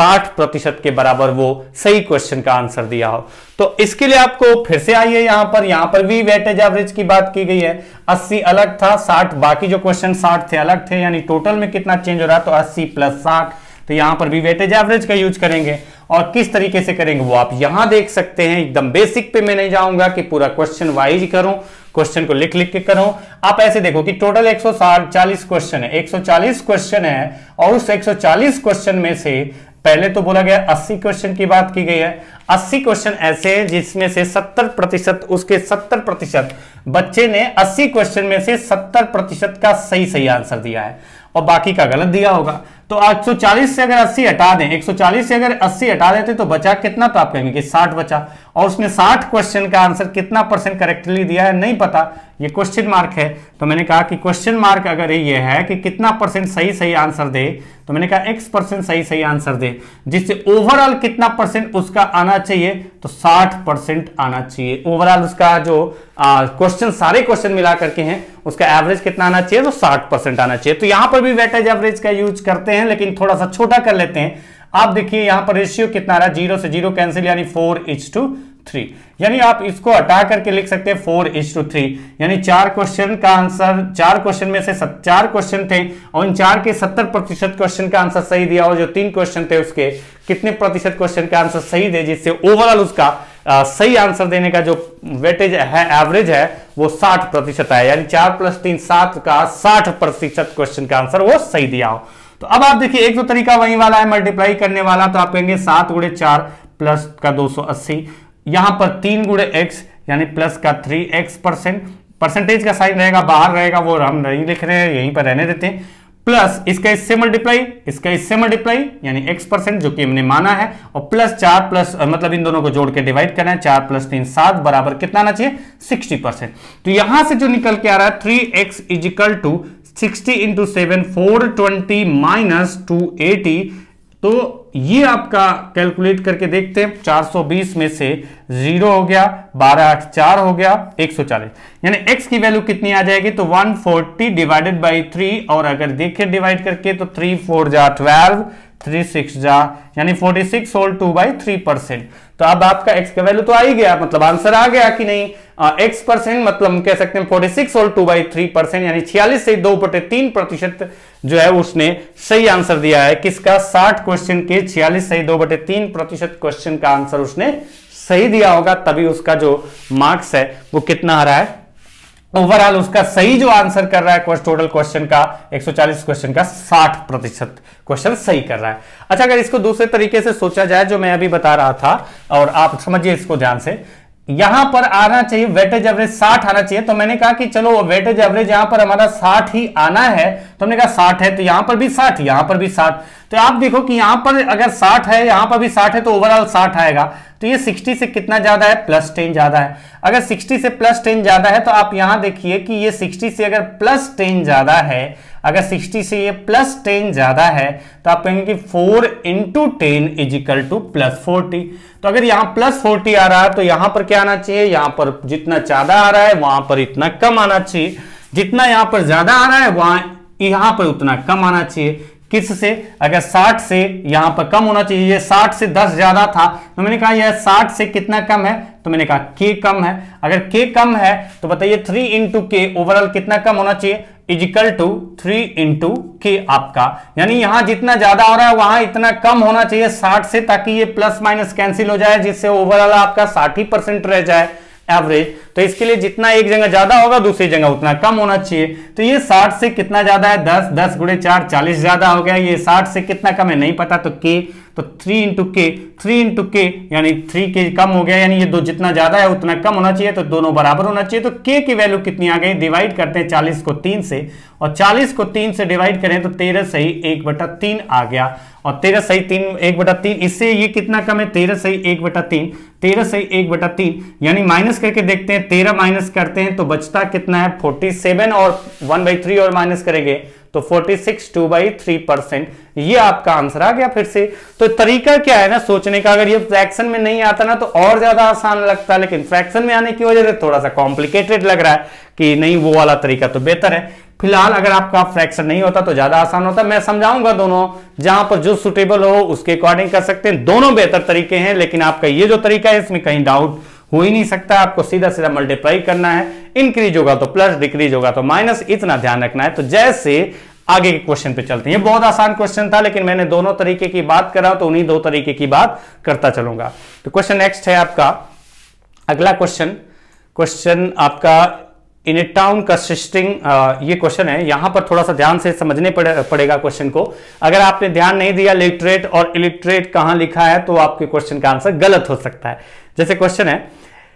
60% के बराबर वो सही क्वेश्चन का आंसर दिया हो। तो इसके लिए आपको फिर से आइए, यहां पर भी वेटेज एवरेज की बात की गई है। 80 अलग था, 60 बाकी जो क्वेश्चन 60 थे अलग थे, यानी टोटल में कितना चेंज हो रहा है? तो 80 प्लस 60। तो यहां पर भी वेटेज एवरेज का यूज करेंगे, और किस तरीके से करेंगे वो आप यहां देख सकते हैं। एकदम बेसिक पे मैं नहीं जाऊंगा कि पूरा क्वेश्चन वाइज करूं, क्वेश्चन को लिख लिख के करूं। आप ऐसे देखो कि टोटल 140 क्वेश्चन है, 140 क्वेश्चन है, और उस 140 क्वेश्चन में से पहले तो बोला गया 80 क्वेश्चन की बात की गई है। 80 क्वेश्चन ऐसे हैं जिसमें से 70%, उसके 70% बच्चे ने 80 क्वेश्चन में से 70% का सही आंसर दिया है, और बाकी का गलत दिया होगा। तो 140 से अगर 80 हटा दें, 140 से अगर 80 हटा देते तो बचा कितना? तो आप कहेंगे कि 60 बचा, और उसने 60 क्वेश्चन का आंसर कितना % करेक्टली दिया है नहीं पता, ये क्वेश्चन मार्क है। तो मैंने कहा कि क्वेश्चन मार्क अगर ये है कि कितना % सही आंसर दे, तो मैंने कहा x% सही आंसर दे, जिससे ओवरऑल कितना % उसका आना चाहिए? तो 60% आना चाहिए। ओवरऑल उसका जो क्वेश्चन सारे क्वेश्चन मिला करके हैं उसका एवरेज कितना आना चाहिए? तो 60% आना चाहिए। तो यहां पर भी वेटेज एवरेज का यूज करते हैं, लेकिन थोड़ा सा छोटा कर लेते हैं। आप देखिए यहां पर रेशियो कितना आ रहा है, 0 से 0 कैंसिल, यानी 4:3, यानी आप इसको हटा करके लिख सकते हैं 4:3, यानी 4 क्वेश्चन का आंसर, 4 क्वेश्चन में से 4 क्वेश्चन थे, और इन 4 के 70% क्वेश्चन का आंसर सही दिया, और जो 3 क्वेश्चन थे उसके कितने प्रतिशत क्वेश्चन का आंसर सही दे, जिससे ओवरऑल उसका सही आंसर देने का जो वेटेज है, एवरेज है, वो 60% आया, यानी 4 + 3 7 का 60% क्वेश्चन का आंसर वो सही दिया हो। तो अब आप देखिए एक तो तरीका वही वाला है मल्टीप्लाई करने वाला, तो आप कहेंगे 7 × 4 प्लस का 280, यहां पर 3 × x यानी प्लस का 3x%, परसेंटेज का साइन रहेगा बाहर रहेगा, वो हम नहीं लिख रहे हैं, यहीं पर रहने देते हैं, प्लस इसका इससे मल्टीप्लाई, इसका इससे मल्टीप्लाई, यानी x% जो कि हमने माना है, और प्लस 4 प्लस मतलब इन दोनों को जोड़ के डिवाइड करना है, 4 + 3 7 बराबर कितना आना चाहिए? 60%। तो यहां से जो निकल के आ रहा है 3x = 60 × 7 420 - 280, तो ये आपका कैलकुलेट करके देखते हैं। 420 में से 0 हो गया, 12 8 4 हो गया, 140, यानी x की वैल्यू कितनी आ जाएगी? तो 140 डिवाइडेड बाई 3, और अगर देखें डिवाइड करके तो 3 4 जा 12, 3 6 जा, यानी 46 होल 2/3%। तो अब आपका x का वैल्यू तो आ ही गया, मतलब आंसर आ गया कि नहीं? x% मतलब हम कह सकते हैं 46 होल 2/3%, यानी 46 से 2/3% जो है उसने सही आंसर दिया है। किसका? 60 क्वेश्चन के 46 से 2/3% क्वेश्चन का आंसर उसने सही दिया होगा, तभी उसका जो मार्क्स है वो कितना आ रहा है? ओवरऑल उसका सही जो आंसर कर रहा है टोटल क्वेश्चन का 140 क्वेश्चन का 60% क्वेश्चन सही कर रहा है। अच्छा, अगर इसको दूसरे तरीके से सोचा जाए जो मैं अभी बता रहा था, और आप समझिए इसको ध्यान से, यहां पर आना चाहिए वेटेज एवरेज 60 आना चाहिए। तो मैंने कहा कि चलो वेटेज एवरेज यहां पर हमारा 60 ही आना है, तो हमने कहा 60 है तो यहां पर भी 60, यहां पर भी 60। तो आप देखो कि यहां पर अगर 60 है, यहां पर भी 60 है, तो ओवरऑल 60 आएगा। तो ये 60 से कितना ज्यादा है, +10 ज्यादा है। अगर 60 से +10 ज्यादा है तो आप यहां देखिए कि ये 60 से अगर +10 ज्यादा है, अगर 60 से ये +10 ज्यादा है, तो आप कहेंगे कि 4 × 10 = +40। तो अगर यहां +40 आ रहा है तो यहां पर क्या आना चाहिए, यहां पर जितना ज्यादा आ रहा है वहां पर इतना कम आना चाहिए, जितना यहां पर ज्यादा आ रहा है वहां यहां पर उतना कम आना चाहिए। किससे, अगर 60 से यहां पर कम होना चाहिए, ये 60 से 10 ज्यादा था, तो मैंने कहा यह 60 से कितना कम है, तो मैंने कहा k कम है। अगर k कम है तो बताइए 3 × k ओवरऑल कितना कम होना चाहिए, = 3 × k आपका, यानी यहां जितना ज्यादा हो रहा है वहां इतना कम होना चाहिए 60 से, ताकि ये प्लस माइनस कैंसिल हो जाए, जिससे ओवरऑल आपका 60% रह जाए एवरेज। तो इसके लिए जितना एक जगह ज्यादा होगा दूसरी जगह उतना कम होना चाहिए। तो ये 60 से कितना ज्यादा है, 10, 10 × 4 40 ज्यादा हो गया। ये 60 से कितना कम है नहीं पता, तो k, तो 3 × k, 3 × k यानी 3k कम हो गया, यानी ये दो जितना ज्यादा है उतना कम होना चाहिए, तो दोनों बराबर होना चाहिए। तो k की वैल्यू कितनी आ गई, डिवाइड करते हैं 40 को 3 से, और 40 को 3 से डिवाइड करें तो 13 सही 1/3 आ गया, और 13 सही 1/3, इससे ये कितना कम है, 13 सही 1/3, 13 सही 1/3, यानी माइनस करके देखते हैं, 13 माइनस करते हैं तो बचता कितना है 47, और 1/3 और माइनस करेंगे तो 46, 2/3%। ये आपका आंसर आ गया फिर से। तो तरीका क्या है ना सोचने का, अगर ये फ्रैक्शन में नहीं आता ना तो और ज्यादा आसान लगता है, लेकिन फ्रैक्शन में आने की वजह से थोड़ा सा कॉम्प्लिकेटेड लग रहा है कि नहीं, वो वाला तरीका तो बेहतर है। फिलहाल अगर आपका फ्रैक्शन नहीं होता तो ज्यादा आसान होता, मैं समझाऊंगा दोनों, जहां पर जो सुटेबल हो उसके अकॉर्डिंग कर सकते हैं। दोनों बेहतर तरीके हैं, लेकिन आपका ये जो तरीका है इसमें कहीं डाउट हो ही नहीं सकता। आपको सीधा सीधा मल्टीप्लाई करना है, इंक्रीज होगा तो प्लस, डिक्रीज होगा तो माइनस, इतना ध्यान रखना है। तो जैसे आगे के क्वेश्चन पे चलते हैं। ये बहुत आसान क्वेश्चन था, लेकिन मैंने दोनों तरीके की बात करा तो उन्हीं दो तरीके की बात करता चलूंगा। तो क्वेश्चन नेक्स्ट है आपका, अगला क्वेश्चन आपका इन ए टाउन कंसिस्टिंग, ये क्वेश्चन है, यहां पर थोड़ा सा ध्यान से समझने पड़ेगा क्वेश्चन को। अगर आपने ध्यान नहीं दिया लिटरेट और इलिटरेट कहां लिखा है तो आपके क्वेश्चन का आंसर गलत हो सकता है। जैसे क्वेश्चन है,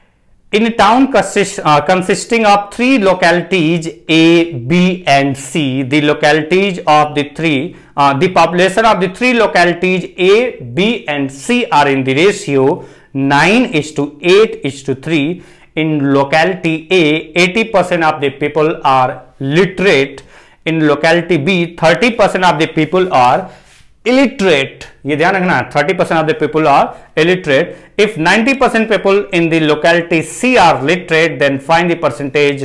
इन a town consisting of 3 localities A, B and C, the localities of the population of the 3 localities A, B and C are in the ratio 9:8:3. In locality A, 80% of the people are literate. In locality B, 30% of the people are illiterate. ये ध्यान रखना, 30% of the people are illiterate. If 90% people in the locality C are literate, then find the percentage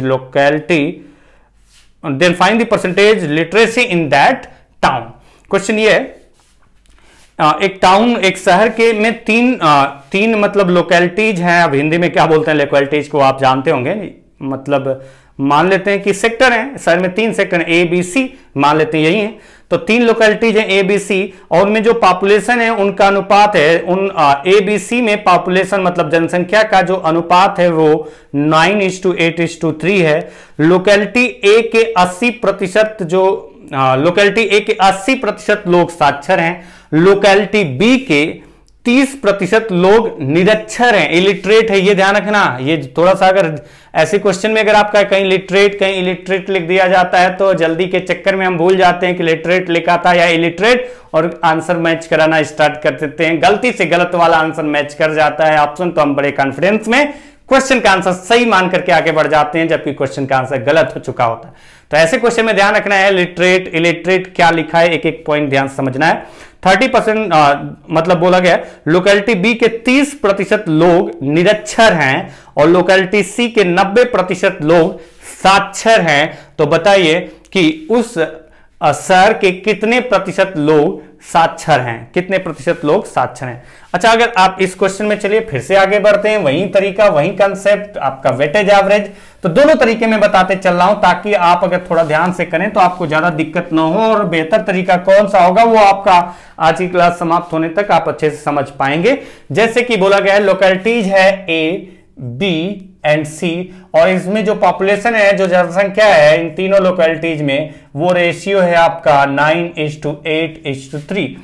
literacy in that town. Question ये है, एक town, एक शहर के में तीन मतलब लोकेलिटीज हैं। अब हिंदी में क्या बोलते हैं लोकेलिटीज को आप जानते होंगे, मतलब मान लेते हैं कि सेक्टर हैं, शहर में 3 सेक्टर हैं, A, B, C मान लेते हैं यही है। तो 3 लोकेलिटीज हैं A, B, C, और उनमें जो पॉपुलेशन है उनका अनुपात है, उन A, B, C में पॉपुलेशन मतलब जनसंख्या का जो अनुपात है वो 9:8:3 है। लोकेलिटी A के 80% जो लोकेलिटी A के 80% लोग साक्षर हैं, लोकेलिटी B के 30% लोग निरक्षर हैं, इलिटरेट है। ये ध्यान रखना, ये थोड़ा सा अगर ऐसे क्वेश्चन में अगर आपका कहीं लिटरेट कहीं इलिटरेट लिख दिया जाता है तो जल्दी के चक्कर में हम भूल जाते हैं कि लिटरेट लिखा था या इलिटरेट, और आंसर मैच कराना स्टार्ट कर देते हैं। गलती से गलत वाला आंसर मैच कर जाता है ऑप्शन, तो हम बड़े कॉन्फिडेंस में क्वेश्चन का आंसर सही मान करके आगे बढ़ जाते हैं, जबकि क्वेश्चन का आंसर गलत हो चुका होता है। तो ऐसे क्वेश्चन में ध्यान रखना है, लिटरेट इलिटरेट क्या लिखा है, एक एक पॉइंट ध्यान से समझना है। 30% मतलब बोला गया लोकेलिटी बी के 30% लोग निरक्षर हैं और लोकेलिटी सी के 90% लोग साक्षर हैं। तो बताइए कि उस शहर के कितने प्रतिशत लोग साक्षर हैं, कितने प्रतिशत लोग साक्षर हैं। अच्छा, अगर आप इस क्वेश्चन में चलिए फिर से आगे बढ़ते हैं, वही तरीका वही कंसेप्ट आपका वेटेज एवरेज, तो दोनों तरीके में बताते चल रहा हूं ताकि आप अगर थोड़ा ध्यान से करें तो आपको ज्यादा दिक्कत ना हो, और बेहतर तरीका कौन सा होगा वो आपका आज की क्लास समाप्त होने तक आप अच्छे से समझ पाएंगे। जैसे कि बोला गया है लोकेलिटीज है A, B एंड C, और इसमें जो पॉपुलेशन है, जो जनसंख्या है इन तीनों लोकेलिटीज में, वो रेशियो है आपका 9:8:3।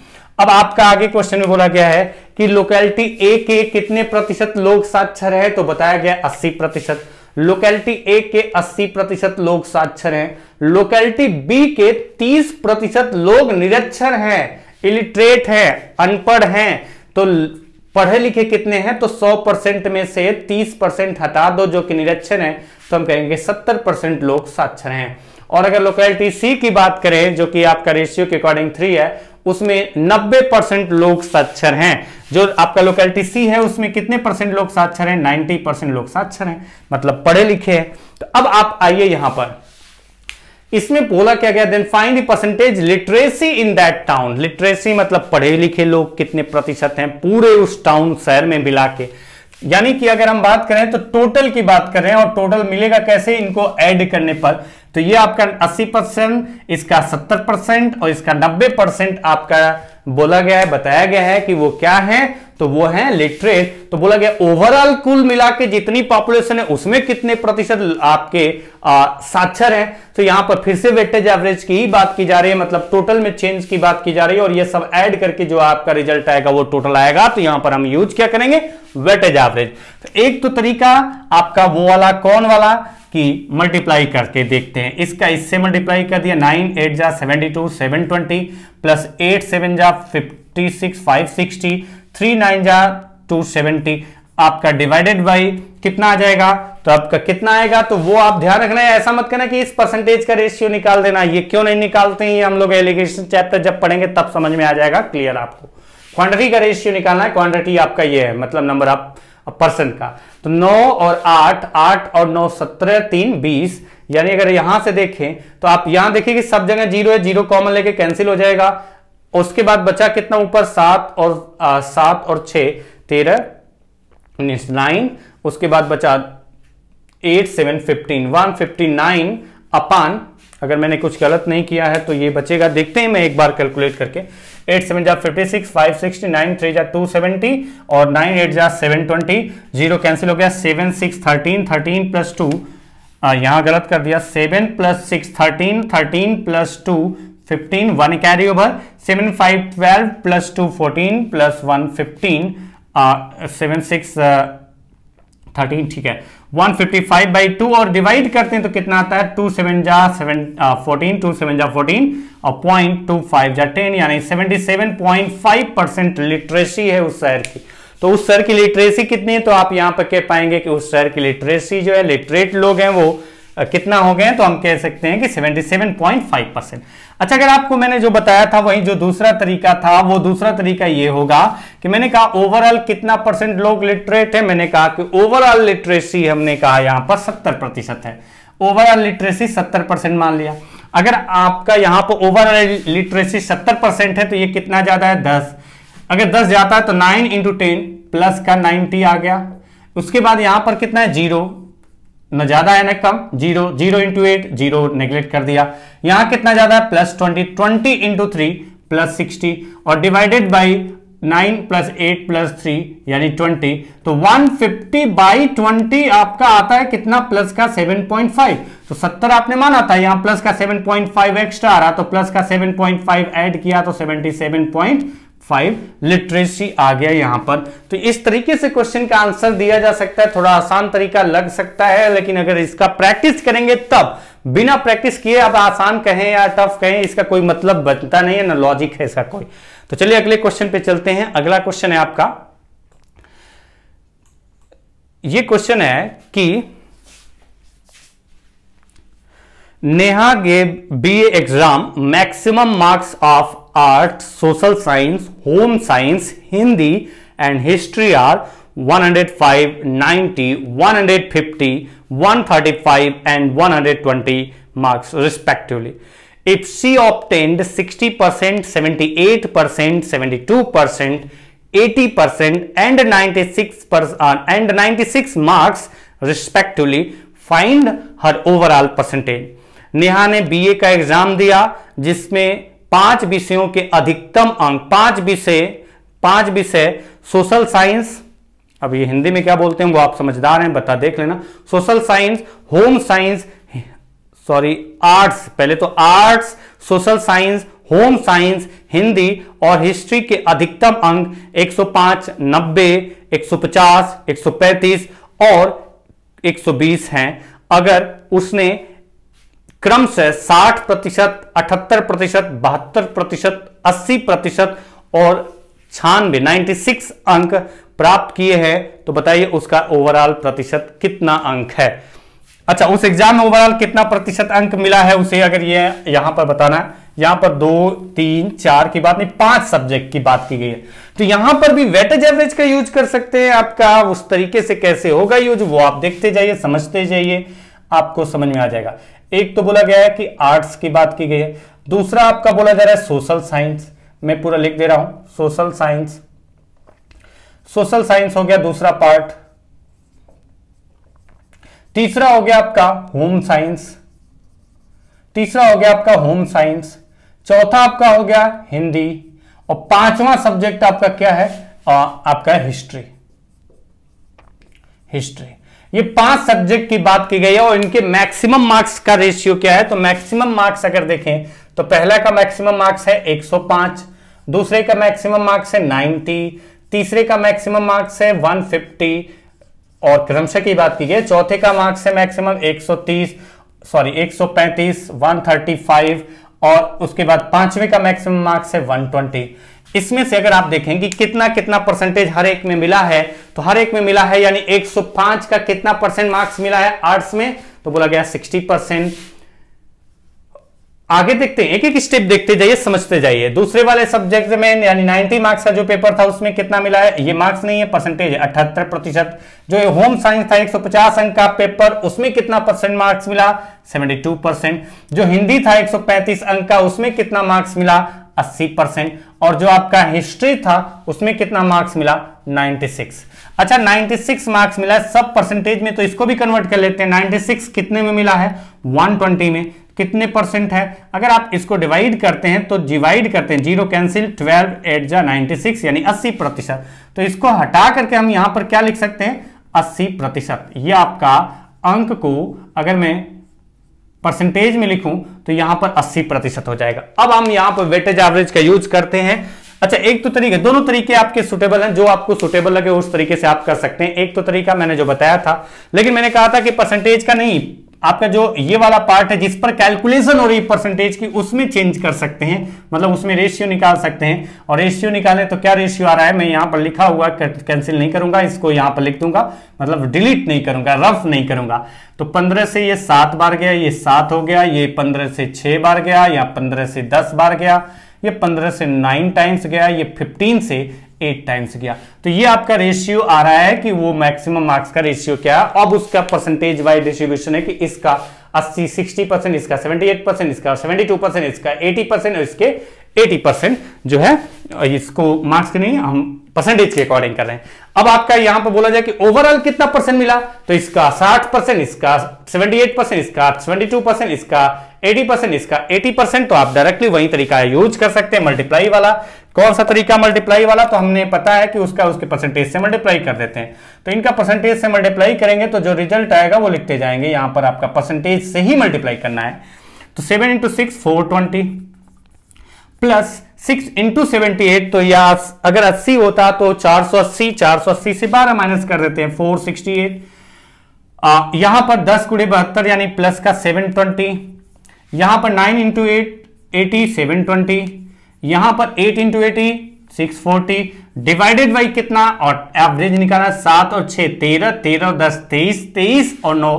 अब आपका आगे क्वेश्चन में बोला गया है कि लोकेलिटी ए के कितने प्रतिशत लोग साक्षर है, तो बताया गया 80%। लोकेलिटी ए के 80% लोग साक्षर हैं। लोकेलिटी बी के 30% लोग निरक्षर हैं, इलिटरेट हैं, अनपढ़ हैं। तो पढ़े लिखे कितने हैं, तो 100% में से 30% हटा दो जो कि निरक्षर हैं, तो हम कहेंगे 70% लोग साक्षर हैं। और अगर लोकेलिटी सी की बात करें जो कि आपका रेशियो के अकॉर्डिंग 3 है, उसमें 90% लोग साक्षर हैं। जो आपका लोकेलिटी सी है उसमें कितने परसेंट लोग साक्षर हैं, 90% लोग साक्षर हैं, मतलब पढ़े लिखे हैं। तो अब आप आइए यहां पर, इसमें बोला क्या गया, then find the percentage literacy in that town. Literacy मतलब पढ़े लिखे लोग कितने प्रतिशत हैं पूरे उस टाउन शहर में मिला के। यानी कि अगर हम बात करें तो टोटल की बात कर रहे हैं, और टोटल मिलेगा कैसे, इनको ऐड करने पर। तो ये आपका 80%, इसका 70% और इसका 90% आपका बोला गया है, बताया गया है कि वो क्या है, तो वो है लिटरेट। तो बोला गया ओवरऑल कुल मिला के जितनी पॉपुलेशन है उसमें कितने प्रतिशत आपके साक्षर हैं। तो यहां पर फिर से वेटेज एवरेज की ही बात की जा रही है, मतलब टोटल में चेंज की बात की जा रही है, और ये सब ऐड करके जो आपका रिजल्ट आएगा वो टोटल आएगा। तो यहां पर हम यूज क्या करेंगे, वेटेज एवरेज। तो एक तो तरीका आपका वो वाला, कौन वाला, कि मल्टीप्लाई करके देखते हैं। इसका इससे मल्टीप्लाई कर दिया, 9 8 जा 72 720 प्लस 8 7 जा 56 560 3 9 जा 270, आपका डिवाइडेड बाई कितना आ जाएगा, तो आपका कितना आएगा, तो वो आप ध्यान रखना है। ऐसा मत करना कि इस परसेंटेज का रेशियो निकाल देना, ये क्यों नहीं निकालते हैं, ये हम लोग एलिगेशन चैप्टर जब पढ़ेंगे तब समझ में आ जाएगा क्लियर आपको। क्वांटिटी का रेशियो निकालना है, क्वांटिटी आपका ये है, मतलब नंबर ऑफ पर्सन का। तो 9 और 8, 8 और 9 17, 3 20, यानी अगर यहां से देखें तो आप यहां देखिए कि सब जगह 0 है, 0 कॉमन लेके कैंसिल हो जाएगा। उसके बाद बचा कितना ऊपर, 7 और 6 13 9, उसके बाद बचा 8 7 15 159 अपान, अगर मैंने कुछ गलत नहीं किया है तो ये बचेगा, देखते हैं मैं एक बार कैलकुलेट करके। 8 7 जा 56 560 9 3 जा 270 और 9 8 जा 720, 0 कैंसिल हो गया, 7 6 13 13 प्लस 2, यहां गलत कर दिया, 7 plus 6 13 13 plus 2 15, 1 carry over, 7 5 12 plus 2 14 plus 1 15, 7 6 13, ठीक है, 155/2 और डिवाइड करते हैं तो कितना आता है, 2 7 जा 14 2 7 जा 14 और 0.25 जा 10, यानी 77.5% लिटरेसी है उस शहर की। तो उस शहर की लिटरेसी कितनी है, तो आप यहां पर कह पाएंगे कि उस शहर की लिटरेसी जो है, लिटरेट लोग हैं वो कितना हो गए, तो हम कह सकते हैं कि 77.5%। अच्छा, अगर आपको मैंने जो बताया था वही जो दूसरा तरीका था, वो दूसरा तरीका ये होगा कि मैंने कहा ओवरऑल कितना परसेंट लोग लिटरेट है, मैंने कहा कि ओवरऑल लिटरेसी हमने कहा यहां पर 70% है। ओवरऑल लिटरेसी 70% मान लिया। अगर आपका यहां पर ओवरऑल लिटरेसी 70% है तो ये कितना ज्यादा है, 10। अगर 10 जाता है तो 9 × 10 प्लस का 90 आ गया। उसके बाद यहां पर कितना है, 0, न ज्यादा है न कम, 0 0 × 8, 0 नेग्लेक्ट कर दिया। यहां कितना ज्यादा है, प्लस 20 20 × 3 प्लस 60 और डिवाइडेड बाई 9 प्लस 8 प्लस 3 यानी 20, तो 150/20 आपका आता है कितना, प्लस का 7.5। तो 70 आपने माना था, यहां प्लस का 7.5 एक्स्ट्रा आ रहा, तो प्लस का 7.5 ऐड किया तो 77.5 लिटरेसी आ गया यहां पर। तो इस तरीके से क्वेश्चन का आंसर दिया जा सकता है। थोड़ा आसान तरीका लग सकता है, लेकिन अगर इसका प्रैक्टिस करेंगे तब, बिना प्रैक्टिस किए अब आसान कहें या टफ कहें इसका कोई मतलब बनता नहीं है, ना लॉजिक है इसका कोई। तो चलिए अगले क्वेश्चन पे चलते हैं। अगला क्वेश्चन है आपका, ये क्वेश्चन है कि Neha gave BA exam, maximum marks of art, social science, home science, Hindi and history are 105, 90, 150, 135 and 120 marks respectively. If she obtained 60%, 78%, 72%, 80% and 96 marks respectively, find her overall percentage. Neha ने BA का एग्जाम दिया जिसमें 5 विषयों के अधिकतम अंक, 5 विषय सोशल साइंस, अब ये हिंदी में क्या बोलते हैं वो आप समझदार हैं, बता देख लेना, social science, home science, arts, पहले तो arts, social science, home science, Hindi और हिस्ट्री के अधिकतम अंक 105, 90, 150, 135 और 120 हैं। अगर उसने क्रमशः 60%, 78%, 72%, 80% और 96 अंक प्राप्त किए हैं, तो बताइए उसका ओवरऑल प्रतिशत कितना अंक है। अच्छा, उस एग्जाम में ओवरऑल कितना प्रतिशत अंक मिला है उसे अगर ये यहां पर बताना है। यहां पर 2, 3, 4 की बात नहीं, 5 सब्जेक्ट की बात की गई है। तो यहां पर भी वेटेज एवरेज का यूज कर सकते हैं। आपका उस तरीके से कैसे होगा यूज, वो आप देखते जाइए, समझते जाइए, आपको समझ में आ जाएगा। एक तो बोला गया है कि आर्ट्स की बात की गई है, दूसरा आपका बोला जा रहा है सोशल साइंस, मैं पूरा लिख दे रहा हूं, सोशल साइंस, सोशल साइंस हो गया दूसरा पार्ट। तीसरा हो गया आपका होम साइंस, तीसरा हो गया आपका होम साइंस, चौथा आपका हो गया हिंदी और पांचवा सब्जेक्ट आपका क्या है, आपका हिस्ट्री। हिस्ट्री, ये 5 सब्जेक्ट की बात की गई है और इनके मैक्सिमम मार्क्स का रेशियो क्या है। तो मैक्सिमम मार्क्स अगर देखें तो पहला का मैक्सिमम मार्क्स है 105, दूसरे का मैक्सिमम मार्क्स है 90, तीसरे का मैक्सिमम मार्क्स है 150 और क्रमशः की बात की गई, चौथे का मार्क्स है मैक्सिमम 135, 135 और उसके बाद पांचवे का मैक्सिमम मार्क्स है 120। इसमें से अगर आप देखें कि कितना कितना परसेंटेज हर एक में मिला है, तो हर एक में मिला है यानी 105 का कितना परसेंट मार्क्स मिला है आर्ट्स में, तो बोला गया 60%। आगे देखते हैं, एक एक स्टेप देखते जाइए, समझते जाइए। दूसरे वाले सब्जेक्ट में यानी 90 मार्क्स का जो पेपर था उसमें कितना मिला है, ये मार्क्स नहीं है, परसेंटेज है 78%। जो होम साइंस था 150 अंक का पेपर, उसमें कितना परसेंट मार्क्स मिला, 72%। जो हिंदी था 135 अंक का, उसमें कितना मार्क्स मिला, 80%। और जो आपका हिस्ट्री था उसमें कितना मार्क्स मिला, 96। अच्छा, 96 मार्क्स मिला है सब परसेंटेज में, तो इसको भी कन्वर्ट कर लेते हैं। 96 कितने में मिला है, 120 में कितने परसेंट है। अगर आप इसको डिवाइड करते हैं तो डिवाइड करते हैं, 0 कैंसिल, 12 8 जा 96 यानी 80%। तो इसको हटा करके हम यहां पर क्या लिख सकते हैं, 80%। ये आपका अंक को अगर मैं परसेंटेज में लिखूं तो यहां पर 80% हो जाएगा। अब हम यहां पर वेटेज एवरेज का यूज करते हैं। अच्छा, एक तो तरीका, दोनों तरीके आपके सुटेबल हैं, जो आपको सुटेबल लगे उस तरीके से आप कर सकते हैं। एक तो तरीका मैंने जो बताया था, लेकिन मैंने कहा था कि परसेंटेज का नहीं, आपका जो ये वाला पार्ट है जिस पर कैलकुलेशन हो रही है परसेंटेज की, उसमें चेंज कर सकते हैं, मतलब उसमें रेशियो निकाल सकते हैं। और रेशियो निकालें तो क्या रेशियो आ रहा है, मैं यहां पर लिखा हुआ कैंसिल नहीं करूंगा, इसको यहां पर लिख दूंगा, मतलब डिलीट नहीं करूंगा, रफ नहीं करूंगा। तो 15 से ये 7 बार गया, ये 7 हो गया, ये 15 से 6 बार गया, या 15 से 10 बार गया, ये 15 से 9 टाइम्स गया, ये 15 से 8 टाइम्स गया। तो ये आपका रेशियो आ रहा है कि वो मैक्सिमम मार्क्स का रेशियो क्या है। अब उसका परसेंटेज वाइज डिस्ट्रीब्यूशन है कि इसका 80 60%, इसका 78%, इसका 72%, इसका 80% और इसके 80% जो है, इसको मार्क्स के नहीं, हम परसेंटेज के अकॉर्डिंग कर रहे हैं। अब आपका यहां पर बोला जाए कि ओवरऑल कितना परसेंट मिला, तो इसका 60%, इसका 78%, इसका 72%, इसका 80%, इसका 80%। तो आप डायरेक्टली वही तरीका यूज कर सकते हैं, मल्टीप्लाई वाला। कौन सा तरीका, मल्टीप्लाई वाला, तो हमने पता है कि उसके परसेंटेज से मल्टीप्लाई कर देते हैं। तो इनका परसेंटेज से मल्टीप्लाई करेंगे तो जो रिजल्ट आएगा वो लिखते जाएंगे, यहां पर आपका परसेंटेज से ही मल्टीप्लाई करना है। तो 7 × 6 420 प्लस 6 × 78, तो या अगर 80 होता तो 480 से 12 माइनस कर देते हैं, 468। यहां पर 10 × 72 यानी प्लस का 720, यहां पर 9 × 8 80 720, यहां पर 8 × 80 640, डिवाइडेड बाई कितना, और एवरेज निकाला 7 और 6 13, 13 और 10 23, 23 और 9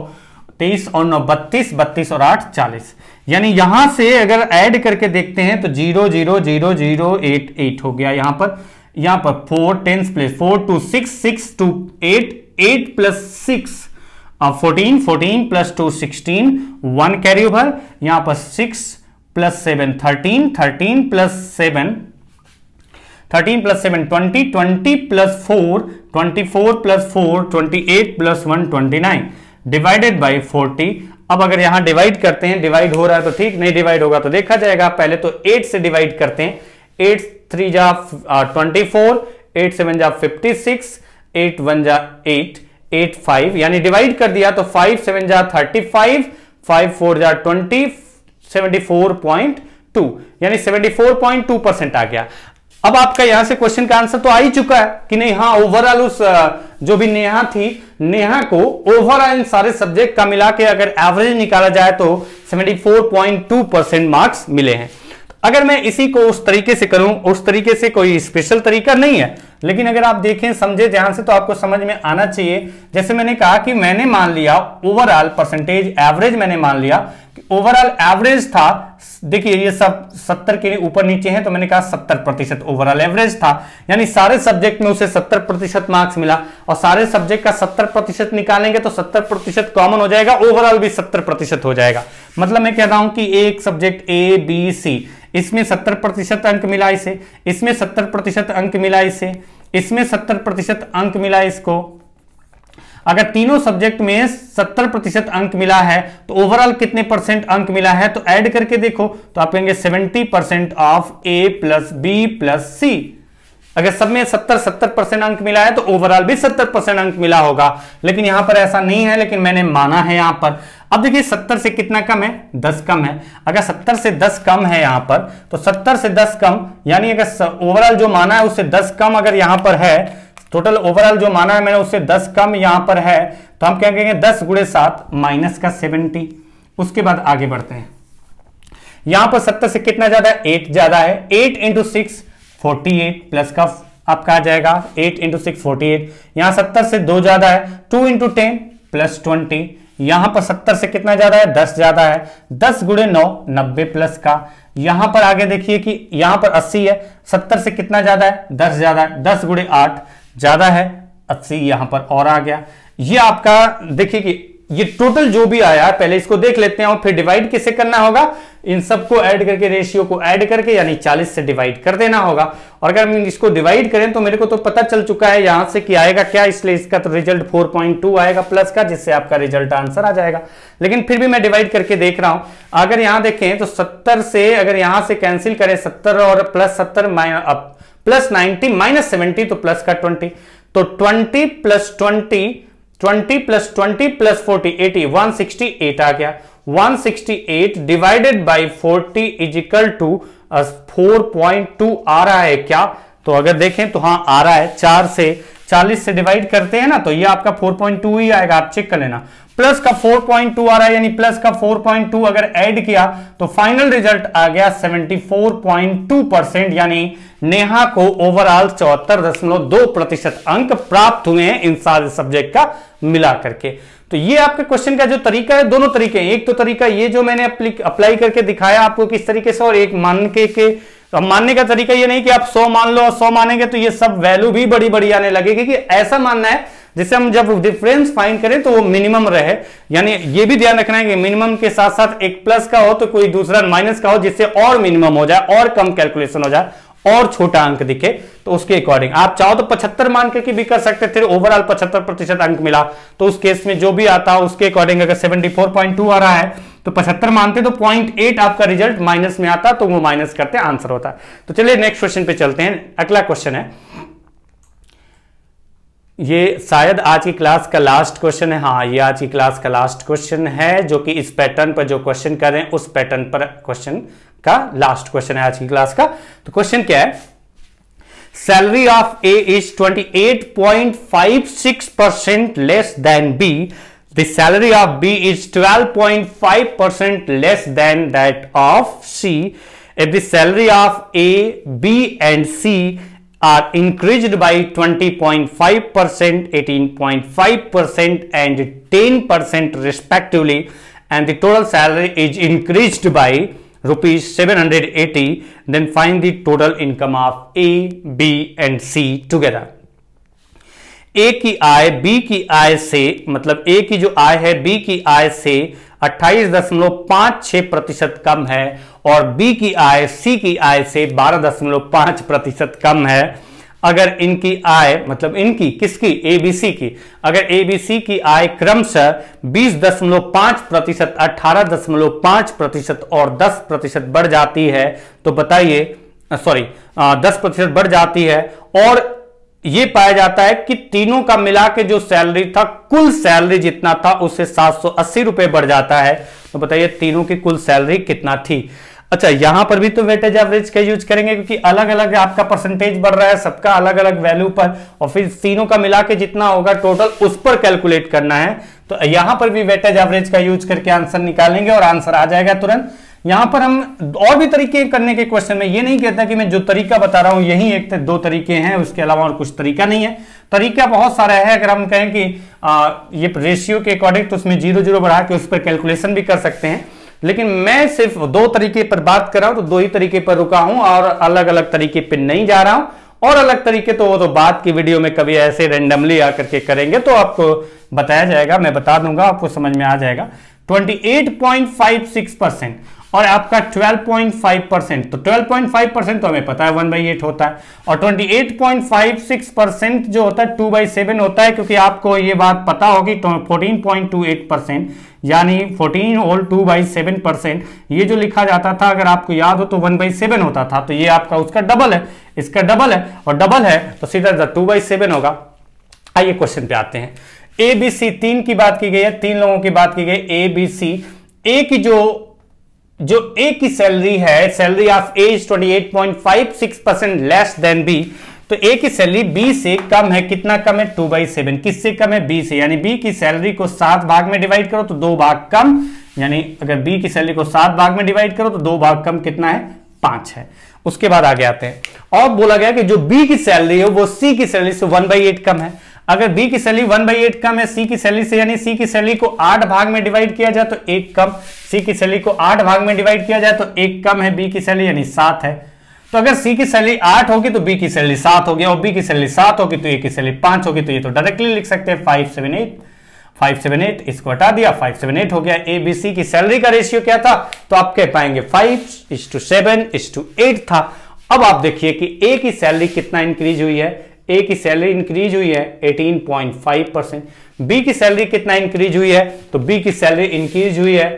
32, 32 और 8 40। यानी यहां से अगर ऐड करके देखते हैं तो 0 0 0 0 8 8 हो गया। यहां पर 4 10 plus 4 2 6 6 2 8 8 plus 6 14 14 plus 2 16 1 carry over, यहां पर 6 plus 7 13 13 plus 7 20 20 plus 4 24 plus 4 28 plus 1 29 divided by 40। अब अगर यहां डिवाइड करते हैं, डिवाइड हो रहा है तो ठीक, नहीं डिवाइड होगा तो देखा जाएगा। पहले तो 8 से डिवाइड करते हैं, 8 3 जा 24, 8 7 जा 56, 8 1 जा 8 8 5, यानी डिवाइड कर दिया तो 5 7 जा 35, 5 4 जा 20, 74.2 2 यानी 74.2% आ गया। अब आपका यहां से क्वेश्चन का आंसर तो आ ही चुका है कि नहीं, हाँ ओवरऑल उस जो भी नेहा थी, नेहा को ओवरऑल इन सारे सब्जेक्ट का मिला के अगर एवरेज निकाला जाए तो 74.2% मार्क्स मिले हैं। अगर मैं इसी को उस तरीके से करूं, उस तरीके से कोई स्पेशल तरीका नहीं है, लेकिन अगर आप देखें समझे ध्यान से तो आपको समझ में आना चाहिए। जैसे मैंने कहा कि मैंने मान लिया ओवरऑल परसेंटेज एवरेज, मैंने मान लिया कि ओवरऑल एवरेज था, देखिए ये सब 70 के ऊपर नीचे है तो मैंने कहा 70% ओवरऑल एवरेज था, यानी सारे सब्जेक्ट में उसे 70% मार्क्स मिला। और सारे सब्जेक्ट का 70% निकालेंगे तो 70% कॉमन हो जाएगा, ओवरऑल भी 70% हो जाएगा। मतलब मैं कह रहा हूं कि एक सब्जेक्ट ए बी सी, इसमें 70% अंक मिला इसे, इसमें 70% अंक मिला इसे, इसमें 70% अंक मिला इसको। अगर तीनों सब्जेक्ट में 70% अंक मिला है तो ओवरऑल कितने परसेंट अंक मिला है, तो ऐड करके देखो तो आप कहेंगे 70% of A plus B plus C. अगर सब में 70% अंक मिला है तो ओवरऑल भी 70% अंक मिला होगा, लेकिन यहां पर ऐसा नहीं है, लेकिन मैंने माना है यहां पर। अब देखिए 70 से कितना कम है, 10 कम है। अगर 70 से 10 कम है यहां पर, तो 70 से 10 कम यानी अगर ओवरऑल जो माना है उससे 10 कम अगर यहां पर है, टोटल ओवरऑल जो माना है मैंने उससे 10 कम यहां पर है, तो हम क्या कहेंगे 10 गुणे 7 माइनस का 70। उसके बाद आगे बढ़ते हैं। यहां पर 70 से कितना ज्यादा है, 8 ज्यादा है। 8 इंटू 6 48 प्लस का आपका आ जाएगा 8 इंटू 6 48। यहां 70 से 2 ज्यादा है, 2 इंटू 10 प्लस 20। यहां पर 70 से कितना ज्यादा है, 10 ज्यादा है, 10 गुणे 9 90 प्लस का। यहां पर आगे देखिए कि यहां पर 80 है, 70 से कितना ज्यादा है, 10 ज्यादा है, 10 गुणे 8 ज्यादा है, 80 यहां पर और आ गया। ये आपका देखिए कि ये टोटल जो भी आया, पहले इसको देख लेते हैं और फिर डिवाइड किसे करना होगा, इन सबको ऐड करके, रेशियो को ऐड करके यानी 40 से डिवाइड कर देना होगा। और अगर हम इसको डिवाइड करें तो मेरे को तो पता चल चुका है यहां से कि आएगा क्या, इसलिए इसका तो रिजल्ट 4.2 आएगा प्लस का, जिससे आपका रिजल्ट आंसर आ जाएगा। लेकिन फिर भी मैं डिवाइड करके देख रहा हूं। अगर यहां देखें तो 70 से अगर यहां से कैंसिल करें 70 और प्लस 70 प्लस 90 माइनस 70 तो प्लस का 20, तो 20 प्लस 20 20 प्लस 20 प्लस 40 80 168 आ गया। 168 divided by 40 is equal to 4.2 आ रहा है क्या, तो अगर देखें तो हाँ आ रहा है। 4 से 40 से डिवाइड करते हैं ना तो ये आपका 4.2 ही आएगा, आप चेक कर लेना। प्लस का 4.2 आ रहा है, यानी प्लस का 4.2 अगर ऐड किया तो फाइनल रिजल्ट आ गया 74.2%, यानी नेहा को ओवरऑल 74.2% अंक प्राप्त हुए हैं इन सारे सब्जेक्ट का मिला करके। तो ये आपके क्वेश्चन का जो तरीका है, दोनों तरीके हैं। एक तो तरीका ये जो मैंने अप्लाई करके दिखाया आपको किस तरीके से, और एक मानने का तरीका ये नहीं कि आप 100 मान लो और 100 मानेंगे तो ये सब वैल्यू भी बड़ी बड़ी आने लगेगी, कि ऐसा मानना है जिससे हम जब डिफरेंस फाइंड करें तो वो मिनिमम रहे। यानी ये भी ध्यान रखना है कि मिनिमम के साथ साथ एक प्लस का हो तो कोई दूसरा माइनस का हो, जिससे और मिनिमम हो जाए और कम कैलकुलेशन हो जाए और छोटा अंक दिखे, तो उसके अकॉर्डिंग आप चाहो तो 75 मान के भी कर सकते थे। ओवरऑल 75% अंक मिला तो उस केस में जो भी आता उसके अकॉर्डिंग, अगर 74.2 आ रहा है तो 75 मानते तो 0.8 आपका रिजल्ट माइनस में आता, तो वो माइनस करते आंसर होता। तो चलिए नेक्स्ट क्वेश्चन पे चलते हैं। अगला क्वेश्चन है, ये शायद आज की क्लास का लास्ट क्वेश्चन है। हाँ, ये आज की क्लास का लास्ट क्वेश्चन है, जो कि इस पैटर्न पर जो क्वेश्चन कर रहे हैं उस पैटर्न पर क्वेश्चन का लास्ट क्वेश्चन है आज की क्लास का। तो क्वेश्चन क्या है, salary of A is 28.56% less than B, the salary of B is 12.5% less than that of C, if the salary of A B and C are increased by 20.5%, 18.5% and 10% respectively, and the total salary is increased by rupees 780, then find the total income of A, B and C together. A की आय B की आय से, मतलब A की जो आय है B की आय से 28.56% कम है, और B की आय C की आय से 12.5% कम है। अगर इनकी आय, मतलब इनकी किसकी, ABC की, अगर ABC की आय क्रमशः 20.5%, 18.5% और 10% बढ़ जाती है, तो बताइए 10% बढ़ जाती है, और ये पाया जाता है कि तीनों का मिला के जो सैलरी था, कुल सैलरी जितना था उससे 780 रुपए बढ़ जाता है, तो बताइए तीनों की कुल सैलरी कितना थी। अच्छा, यहां पर भी तो वेटेज एवरेज का यूज करेंगे क्योंकि अलग अलग आपका परसेंटेज बढ़ रहा है सबका अलग अलग वैल्यू पर, और फिर तीनों का मिला के जितना होगा टोटल उस पर कैलकुलेट करना है। तो यहां पर भी वेटेज एवरेज का यूज करके आंसर निकालेंगे और आंसर आ जाएगा तुरंत। यहां पर हम और भी तरीके करने के क्वेश्चन में ये नहीं कहता कि मैं जो तरीका बता रहा हूं यही एक दो तरीके हैं, उसके अलावा और कुछ तरीका नहीं है, तरीका बहुत सारा है। अगर हम कहें कि ये रेशियो के अकॉर्डिंग तो उसमें 0 बढ़ा के उस पर कैलकुलेशन भी कर सकते हैं, लेकिन मैं सिर्फ दो तरीके पर बात कर रहा हूं, तो दो ही तरीके पर रुका हूं और अलग अलग तरीके पर नहीं जा रहा हूं। और अलग तरीके तो वो तो बाद की वीडियो में कभी ऐसे रेंडमली आकर के करेंगे तो आपको बताया जाएगा, मैं बता दूंगा, आपको समझ में आ जाएगा। 28.56% और आपका 12.5%, तो 12.5% तो हमें पता है 1/8 होता है, और 28.56% जो होता है 2/7 होता है, क्योंकि आपको ये बात पता होगी। तो 14.28% यानी 14 और 2/7%, ये जो लिखा जाता था अगर आपको याद हो तो 1/7 होता था, तो ये आपका उसका डबल है, इसका डबल है, और डबल है तो सीधा 2/7 होगा। आइए क्वेश्चन पे आते हैं। ए बी सी, तीन की बात की गई है, तीन लोगों की बात की गई, ए बी सी। ए की जो ए की सैलरी है, salary of A is 28.56% less than B, तो ए की सैलरी बी से कम है। कितना कम है? 2/7। किससे कम है? बी से। यानी बी की सैलरी को 7 भाग में डिवाइड करो तो 2 भाग कम, यानी अगर बी की सैलरी को 7 भाग में डिवाइड करो तो 2 भाग कम कितना है? 5 है। उसके बाद आगे आते हैं, और बोला गया कि जो बी की सैलरी है वो सी की सैलरी से 1/8 कम है। अगर बी की सैलरी 1/8 कम है सी की सैलरी से, यानी सी की सैलरी को 8 भाग में डिवाइड किया जाए तो 1 कम, सी की सैलरी को 8 भाग में डिवाइड किया जाए तो 1 कम है बी की सैलरी, यानी 7 है। तो अगर सी की सैलरी 8 होगी तो बी की सैलरी 7 होगी, और बी की सैलरी 7 होगी तो ए की सैलरी 5 होगी। तो ये तो डायरेक्टली लिख सकते हैं 578, इसको हटा दिया, 578 हो गया। ए बी सी की सैलरी का रेशियो क्या था? तो आप कह पाएंगे 5:7:8 था। अब आप देखिए कि ए की सैलरी कितना इंक्रीज हुई है? ए की सैलरी इंक्रीज हुई है 18.5%। बी की सैलरी कितना इंक्रीज हुई है? तो बी की सैलरी इंक्रीज हुई है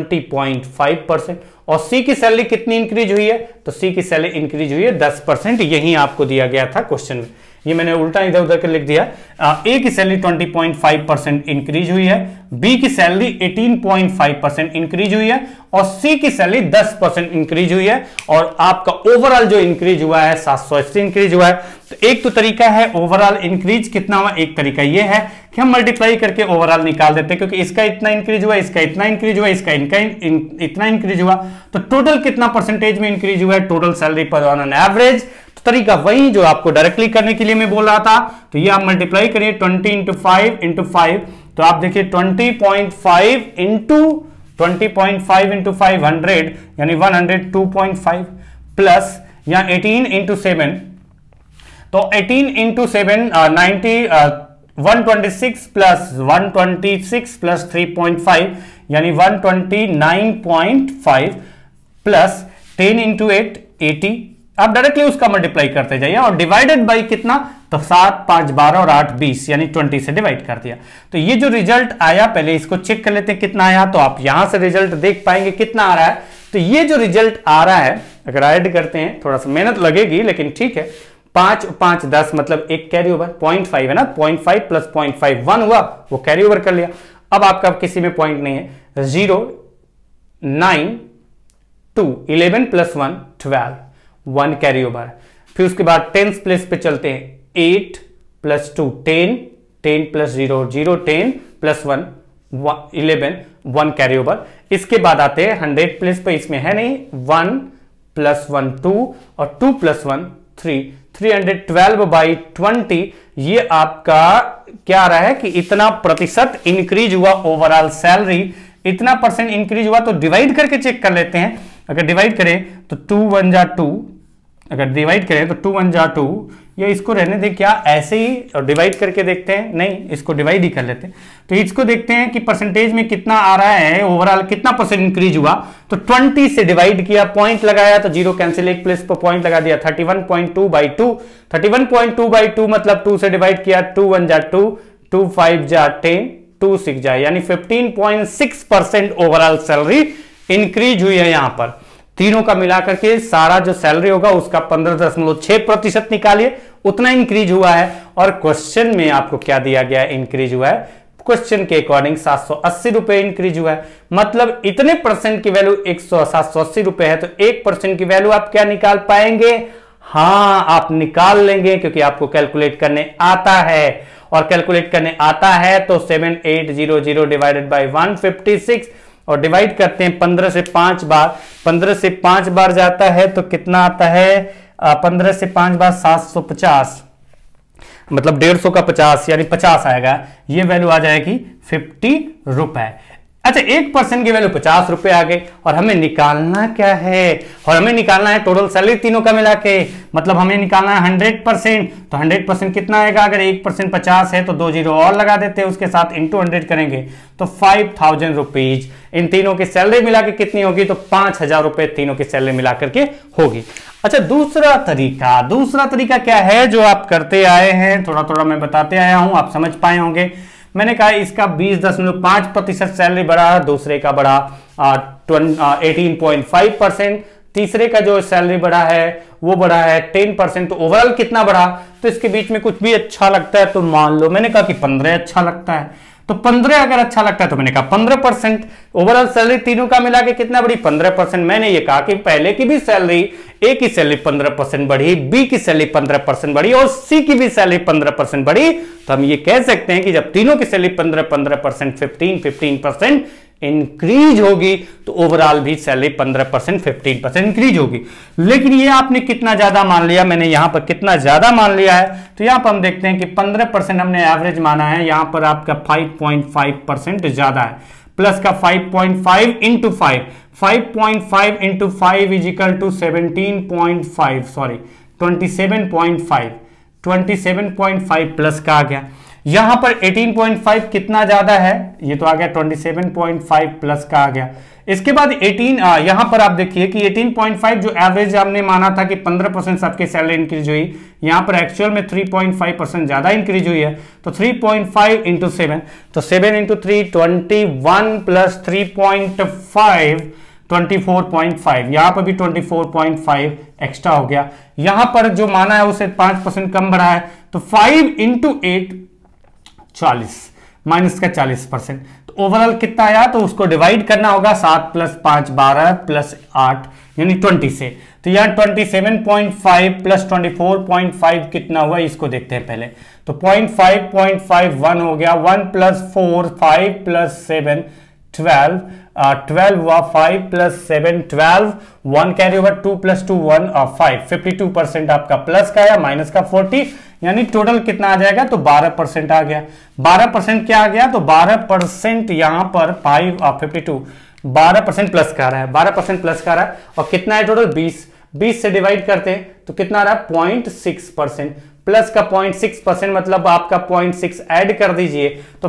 20.5%। और सी की सैलरी कितनी इंक्रीज हुई है? तो सी की सैलरी इंक्रीज हुई है 10%। यही आपको दिया गया था क्वेश्चन में, ये मैंने उल्टा इधर उधर कर लिख दिया। ए की सैलरी 20.5% इंक्रीज हुई है, बी की सैलरी 18.5% इंक्रीज हुई है, और सी की सैलरी 10% इंक्रीज हुई है। और आपका ओवरऑल जो इंक्रीज हुआ है 780 इंक्रीज हुआ है। तो एक तो तरीका है ओवरऑल इंक्रीज कितना हुआ, एक तरीका ये है कि हम मल्टीप्लाई करके ओवरऑल निकाल देते हैं, क्योंकि इसका इतना इंक्रीज हुआ, इसका इतना इंक्रीज हुआ, इसका इतना इंक्रीज हुआ, तो टोटल कितना परसेंटेज में इंक्रीज हुआ है टोटल सैलरी पर ऑन एन एवरेज। तो तरीका वही जो आपको डायरेक्टली करने के लिए मैं बोल रहा था। तो ये आप मल्टीप्लाई करिए 20 × 5 × 5, तो आप देखिए 20.5 × 500 यानी 102.5 प्लस यहाँ 18 × 7, तो 18 × 7 126 प्लस 126 प्लस 3.5 यानी 129.5 प्लस 10 × 8 80। आप डायरेक्टली उसका मल्टीप्लाई करते जाइए और डिवाइडेड बाय कितना? तो 7 5 12 और 8 20 यानी 20 से डिवाइड कर दिया। तो ये जो रिजल्ट आया पहले इसको चेक कर लेते हैं कितना आया। तो आप यहां से रिजल्ट देख पाएंगे कितना आ रहा है। तो ये जो रिजल्ट आ रहा है अगर ऐड करते हैं, थोड़ा सा मेहनत लगेगी लेकिन ठीक है, 5 5 10 मतलब एक कैरी ओवर 0.5 है ना, 0.5 प्लस 0.5 1 हुआ, वो कैरी ओवर कर लिया। अब आपका किसी में पॉइंट नहीं है, 0 9 2 11 प्लस 1 12 1 कैरी ओवर। फिर उसके बाद 10th प्लेस पे चलते हैं, 8 plus 2 10 10 plus 0 0 10 plus 1 11 1 carry over. इसके बाद आते हैं 100 प्लेस पे, इसमें है नहीं, 1 प्लस 1 2 और 2 प्लस 1 3 312/20। ये आपका क्या आ रहा है कि इतना प्रतिशत इंक्रीज हुआ ओवरऑल सैलरी, इतना परसेंट इंक्रीज हुआ। तो डिवाइड करके चेक कर लेते हैं। अगर डिवाइड करें तो 2 1 जा 2, अगर डिवाइड करें तो 2 1 जा 2, या इसको रहने दें क्या ऐसे ही और डिवाइड करके देखते हैं, नहीं इसको डिवाइड ही कर लेते हैं। तो इसको देखते हैं कि परसेंटेज में कितना आ रहा है, ओवरऑल कितना परसेंट इंक्रीज हुआ। तो 20 से डिवाइड किया, पॉइंट लगाया तो जीरो कैंसिल, एक प्लेस पर पॉइंट लगा दिया, 31.2/2 31.2/2 मतलब 2 से डिवाइड किया, 2 1 जा 2 2 5 जा 10 2 6 जा, यानी 15.6% ओवरऑल सैलरी इंक्रीज हुई है। यहां पर तीनों का मिलाकर के सारा जो सैलरी होगा उसका 15.6% निकालिए, उतना इंक्रीज हुआ है। और क्वेश्चन में आपको क्या दिया गया है? इंक्रीज हुआ है क्वेश्चन के अकॉर्डिंग 780 रुपए इंक्रीज हुआ है। मतलब इतने परसेंट की वैल्यू 780 रुपए है, तो 1% की वैल्यू आप क्या निकाल पाएंगे? हाँ, आप निकाल लेंगे, क्योंकि आपको कैलकुलेट करने आता है। और कैलकुलेट करने आता है तो 7800 डिवाइडेड बाई 156 और डिवाइड करते हैं 15 से 5 बार। 15 से 5 बार जाता है तो कितना आता है? 15 से 5 बार 750, मतलब 150 का 50 यानी 50 आएगा। ये वैल्यू आ जाएगी 50 रुपए। अच्छा, 1% की वैल्यू 50 रुपए आ गई। और हमें निकालना क्या है? और हमें निकालना है टोटल सैलरी तीनों का मिला के, मतलब हमें निकालना है 100%। तो 100% कितना आएगा? अगर 1% 50 है तो 2 जीरो और लगा देते हैं उसके साथ, इंटू 100 करेंगे तो 5000 रुपीज इन तीनों की सैलरी मिला के कितनी होगी? तो 5000 रुपए तीनों की सैलरी मिला करके होगी। अच्छा, दूसरा तरीका क्या है जो आप करते आए हैं, थोड़ा थोड़ा मैं बताते आया हूं, आप समझ पाए होंगे। मैंने कहा इसका 20.5% सैलरी बढ़ा, दूसरे का बढ़ा 18.5%, तीसरे का जो सैलरी बढ़ा है वो बढ़ा है 10%। तो ओवरऑल कितना बढ़ा? तो इसके बीच में कुछ भी अच्छा लगता है तो मान लो, मैंने कहा कि 15 अच्छा लगता है, तो 15 अगर अच्छा लगता है तो मैंने कहा 15%। ओवरऑल सैलरी तीनों का मिला के कितना बढ़ी? 15%। मैंने ये कहा कि पहले की भी सैलरी, ए की सैलरी 15% बढ़ी, बी की सैलरी 15% बढ़ी और सी की भी सैलरी 15% बढ़ी। तो हम ये कह सकते हैं कि जब तीनों की सैलरी 15% 15% इंक्रीज होगी तो ओवरऑल भी सैलरी 15% 15% इंक्रीज होगी। लेकिन ये आपने कितना ज्यादा मान लिया? मैंने यहां पर कितना ज्यादा मान लिया है, तो यहां पर हम देखते हैं कि 15% हमने एवरेज माना है, यहां पर आपका 5.5% ज्यादा है। प्लस का 5.5 into 5.5 into 5 is equal to 27.5 plus का आ गया। यहां पर 18.5 कितना ज्यादा है? ये तो आ गया 27.5 प्लस का आ गया। इसके बाद 18 यहां पर आप देखिए कि 18.5 जो एवरेज हमने माना था कि 15% सबके सैलरी इंक्रीज हुई, यहां पर एक्चुअल में 3.5% ज्यादा इंक्रीज हुई है। तो 3.5 इंटू 7, तो 7 इंटू 3 21 प्लस 3.5 24.5, यहां पर भी 24.5 एक्स्ट्रा हो गया। यहां पर जो माना है उसे 5% कम बढ़ा है, तो 5 इंटू 8 40 माइनस का 40%। तो ओवरऑल कितना आया? तो उसको डिवाइड करना होगा 7 प्लस 5 12 प्लस 8 यानी 20 से। तो यहाँ 27.5 प्लस 24.5 कितना हुआ इसको देखते हैं पहले। तो 0.5 हो गया, 1 प्लस 4 5 प्लस 7 12 हुआ, 5 प्लस 7 12, 1 कैरी ओवर, 2 प्लस 2 1 5, 52% आपका प्लस का आया, माइनस का 40, यानी टोटल कितना आ जाएगा? तो 12% आ गया। 12% क्या आ गया? तो 12% यहां पर 52 12% प्लस का रहा है, 12% प्लस का रहा है। और कितना है टोटल? 20 से डिवाइड करते हैं तो कितना आ रहा है? 0.6%। प्लस का 0.6% मतलब आपका 0.6 ऐड कर दीजिए, तो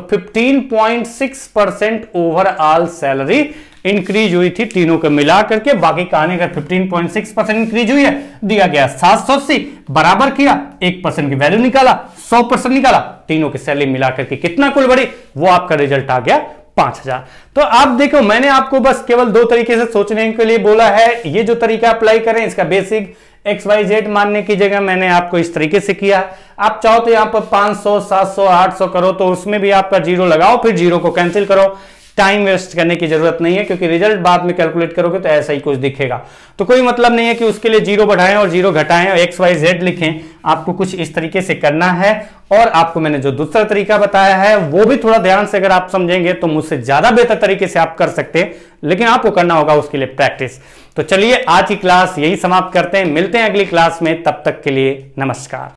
15.6% ओवरऑल सैलरी इंक्रीज हुई थी तीनों को मिला करके। बाकी कहानी अगर 15.6% इंक्रीज हुई है, दिया गया 780, बराबर किया, 1% की वैल्यू निकाला, 100% निकाला, तीनों की सैलरी मिला करके कितना कुल बढ़ी, वो आपका रिजल्ट आ गया 5000। तो आप देखो, मैंने आपको बस केवल 2 तरीके से सोचने के लिए बोला है। ये जो तरीका अप्लाई करें, इसका बेसिक XYZ मानने की जगह मैंने आपको इस तरीके से किया। आप चाहो तो यहां पर 500 700 800 करो, तो उसमें भी आपका जीरो लगाओ, फिर जीरो को कैंसिल करो। टाइम वेस्ट करने की जरूरत नहीं है, क्योंकि रिजल्ट बाद में कैलकुलेट करोगे तो ऐसा ही कुछ दिखेगा। तो कोई मतलब नहीं है कि उसके लिए जीरो बढ़ाएं और जीरो घटाएं और XYZ लिखें। आपको कुछ इस तरीके से करना है। और आपको मैंने जो दूसरा तरीका बताया है वो भी थोड़ा ध्यान से अगर आप समझेंगे तो मुझसे ज्यादा बेहतर तरीके से आप कर सकते हैं, लेकिन आपको करना होगा उसके लिए प्रैक्टिस। तो चलिए आज की क्लास यही समाप्त करते हैं, मिलते हैं अगली क्लास में, तब तक के लिए नमस्कार।